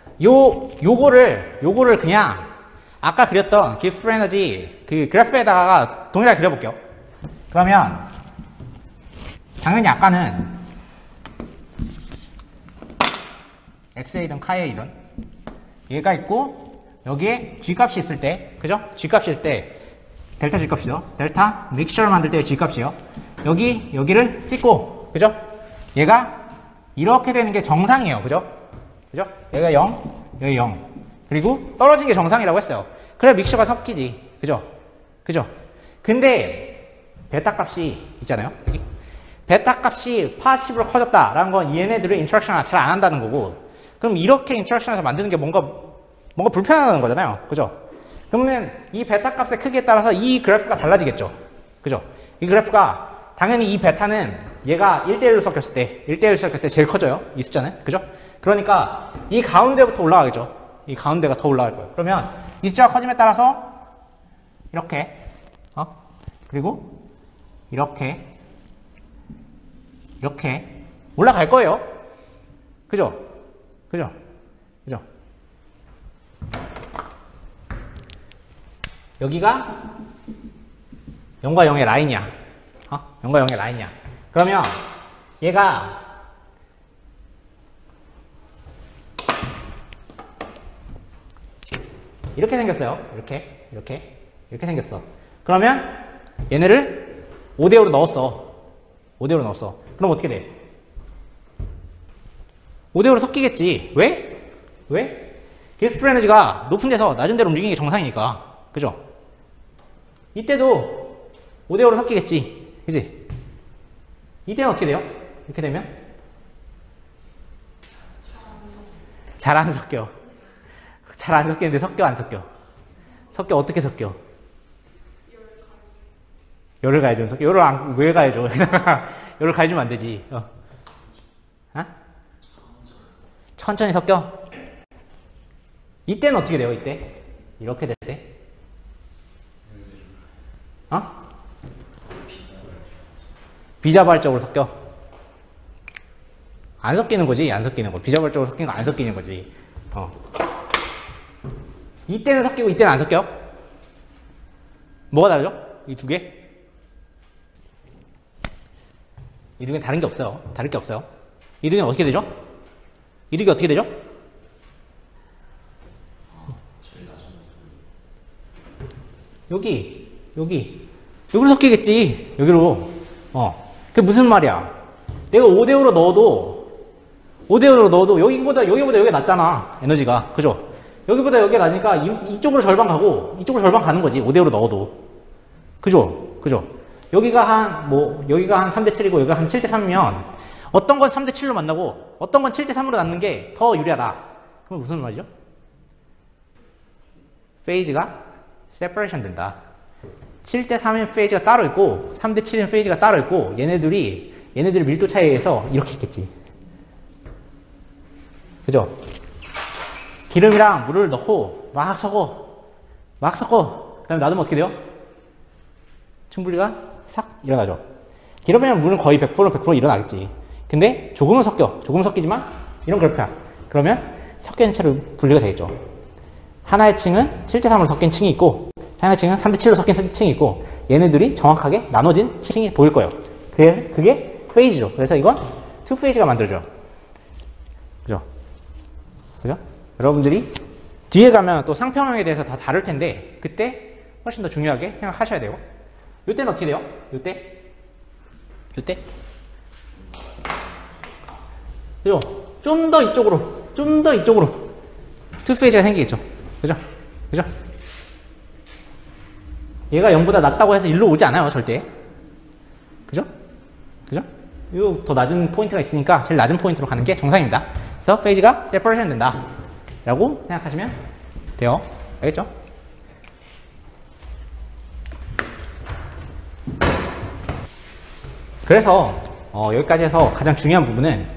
요거를 그냥 아까 그렸던 깁스 에너지 그 그래프에다가 동일하게 그려볼게요. 그러면 당연히 아까는 XA든 카이든 얘가 있고 여기에 G값이 있을 때, 그죠? G값이 있을 때 델타 G값이죠. 델타 믹스처를 만들 때의 G값이요. 여기를 찍고, 그죠? 얘가 이렇게 되는 게 정상이에요. 그죠? 얘가 0, 여기 0. 그리고 떨어진 게 정상이라고 했어요. 그래 믹스처가 섞이지. 그죠? 근데 베타 값이 있잖아요. 여기. 베타 값이 파시브로 커졌다라는 건 얘네들은 인터랙션을 잘 안 한다는 거고, 그럼 이렇게 인터랙션에서 만드는 게 뭔가 불편하다는 거잖아요. 그죠? 그러면 이 베타 값의 크기에 따라서 이 그래프가 달라지겠죠. 그죠? 이 그래프가 당연히 이 베타는 얘가 1대1로 섞였을 때 1대1로 섞였을 때 제일 커져요. 이 숫자는. 그죠? 그러니까 이 가운데부터 올라가겠죠. 이 가운데가 더 올라갈 거예요. 그러면 이 숫자가 커짐에 따라서 이렇게 그리고 이렇게 올라갈 거예요. 그죠? 그죠? 그죠? 여기가 0과 0의 라인이야. 0과 0의 라인이야. 그러면 얘가 이렇게 생겼어요. 이렇게 생겼어. 그러면 얘네를 5대5로 넣었어. 5대5로 넣었어. 그럼 어떻게 돼? 5대5로 섞이겠지. 왜? 기습 에너지가 높은 데서 낮은 데로 움직이는 게 정상이니까. 그죠? 이때도 5대5로 섞이겠지. 그지? 이때는 어떻게 돼요? 이렇게 되면? 잘 안 섞여. 잘 안 섞이는데 섞여, 안 섞여? 섞여, 어떻게 섞여? 열을 가해주면 섞여. 왜 가해줘? 열을 가해주면 안 되지. 천천히 섞여. 이때는 어떻게 돼요, 이때? 이렇게 될 때? 비자발적으로 섞여. 안 섞이는 거지, 안 섞이는 거. 비자발적으로 섞이는 거 안 섞이는 거지. 이때는 섞이고 이때는 안 섞여? 뭐가 다르죠? 이 두 개? 이 두 개는 다른 게 없어요. 다를 게 없어요. 이 두 개는 어떻게 되죠? 이 두 개 어떻게 되죠? 여기로 섞이겠지. 여기로. 그게 무슨 말이야? 내가 5대5로 넣어도 여기보다 여기가 낮잖아. 에너지가. 그죠? 여기보다 여기가 낮으니까 이쪽으로 절반 가고 이쪽으로 절반 가는 거지. 5대5로 넣어도. 그죠? 여기가 한 3대7이고 여기가 한 7대3이면 어떤 건 3대7로 만나고 어떤 건 7대3으로 낳는 게 더 유리하다. 그럼 무슨 말이죠? 페이지가 세퍼레이션 된다. 7대3인 페이지가 따로 있고 3대7인 페이지가 따로 있고 얘네들이 밀도 차이에 의해서 이렇게 있겠지. 그죠? 기름이랑 물을 넣고 막 섞어. 그 다음에 놔두면 어떻게 돼요? 충분리가 싹 일어나죠. 기름이랑 물은 거의 100% 일어나겠지. 근데 조금은 섞이지만 이런 그래프야. 그러면 섞인 채로 분리가 되겠죠. 하나의 층은 7대3으로 섞인 층이 있고 하나의 층은 3대7로 섞인 층이 있고 얘네들이 정확하게 나눠진 층이 보일 거예요. 그게 페이지죠. 그래서 이건 2페이지가 만들어져. 그죠? 여러분들이 뒤에 가면 또 상평형에 대해서 다 다룰 텐데 그때 훨씬 더 중요하게 생각하셔야 돼요. 이때는 어떻게 돼요? 이때? 그죠? 좀 더 이쪽으로 2페이지가 생기겠죠. 그죠? 얘가 0보다 낮다고 해서 일로 오지 않아요, 절대. 그죠? 요 더 낮은 포인트가 있으니까 제일 낮은 포인트로 가는 게 정상입니다. 그래서 페이지가 세퍼레이션 된다 라고 생각하시면 돼요. 알겠죠? 그래서 여기까지 해서 가장 중요한 부분은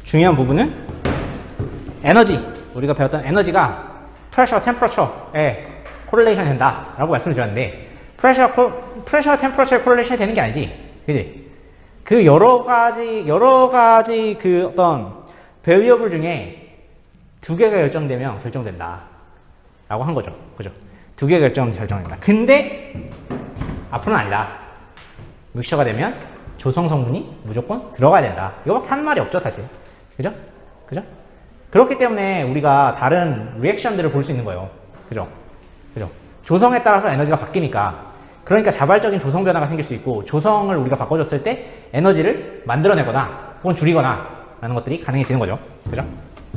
에너지, 우리가 배웠던 에너지가 프레셔, 템퍼러처에 코릴레이션 된다 라고 말씀을 드렸는데 프레셔, 템퍼러처에 코릴레이션이 되는 게 아니지. 그지? 그 여러 가지 그 어떤 베리어블 중에 두 개가 결정되면 결정된다 라고 한 거죠. 그죠? 두 개가 결정된다. 근데 앞으로는 아니다. 믹셔가 되면 조성 성분이 무조건 들어가야 된다. 이거밖에 한 말이 없죠, 사실. 그죠? 그렇기 때문에 우리가 다른 리액션들을 볼 수 있는 거예요. 그죠? 조성에 따라서 에너지가 바뀌니까. 그러니까 자발적인 조성 변화가 생길 수 있고 조성을 우리가 바꿔줬을 때 에너지를 만들어내거나 혹은 줄이거나 라는 것들이 가능해지는 거죠. 그죠?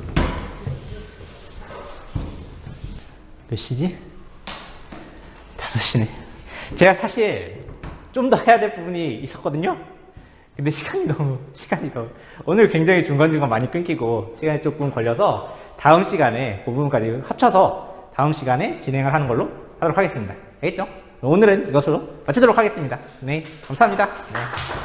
몇 시지? 5시네. 제가 사실 좀 더 해야 될 부분이 있었거든요. 근데 시간이 너무 오늘 굉장히 중간중간 많이 끊기고 시간이 조금 걸려서 다음 시간에 그 부분까지 합쳐서 다음 시간에 진행을 하는 걸로 하도록 하겠습니다. 알겠죠? 오늘은 이것으로 마치도록 하겠습니다. 네, 감사합니다. 네.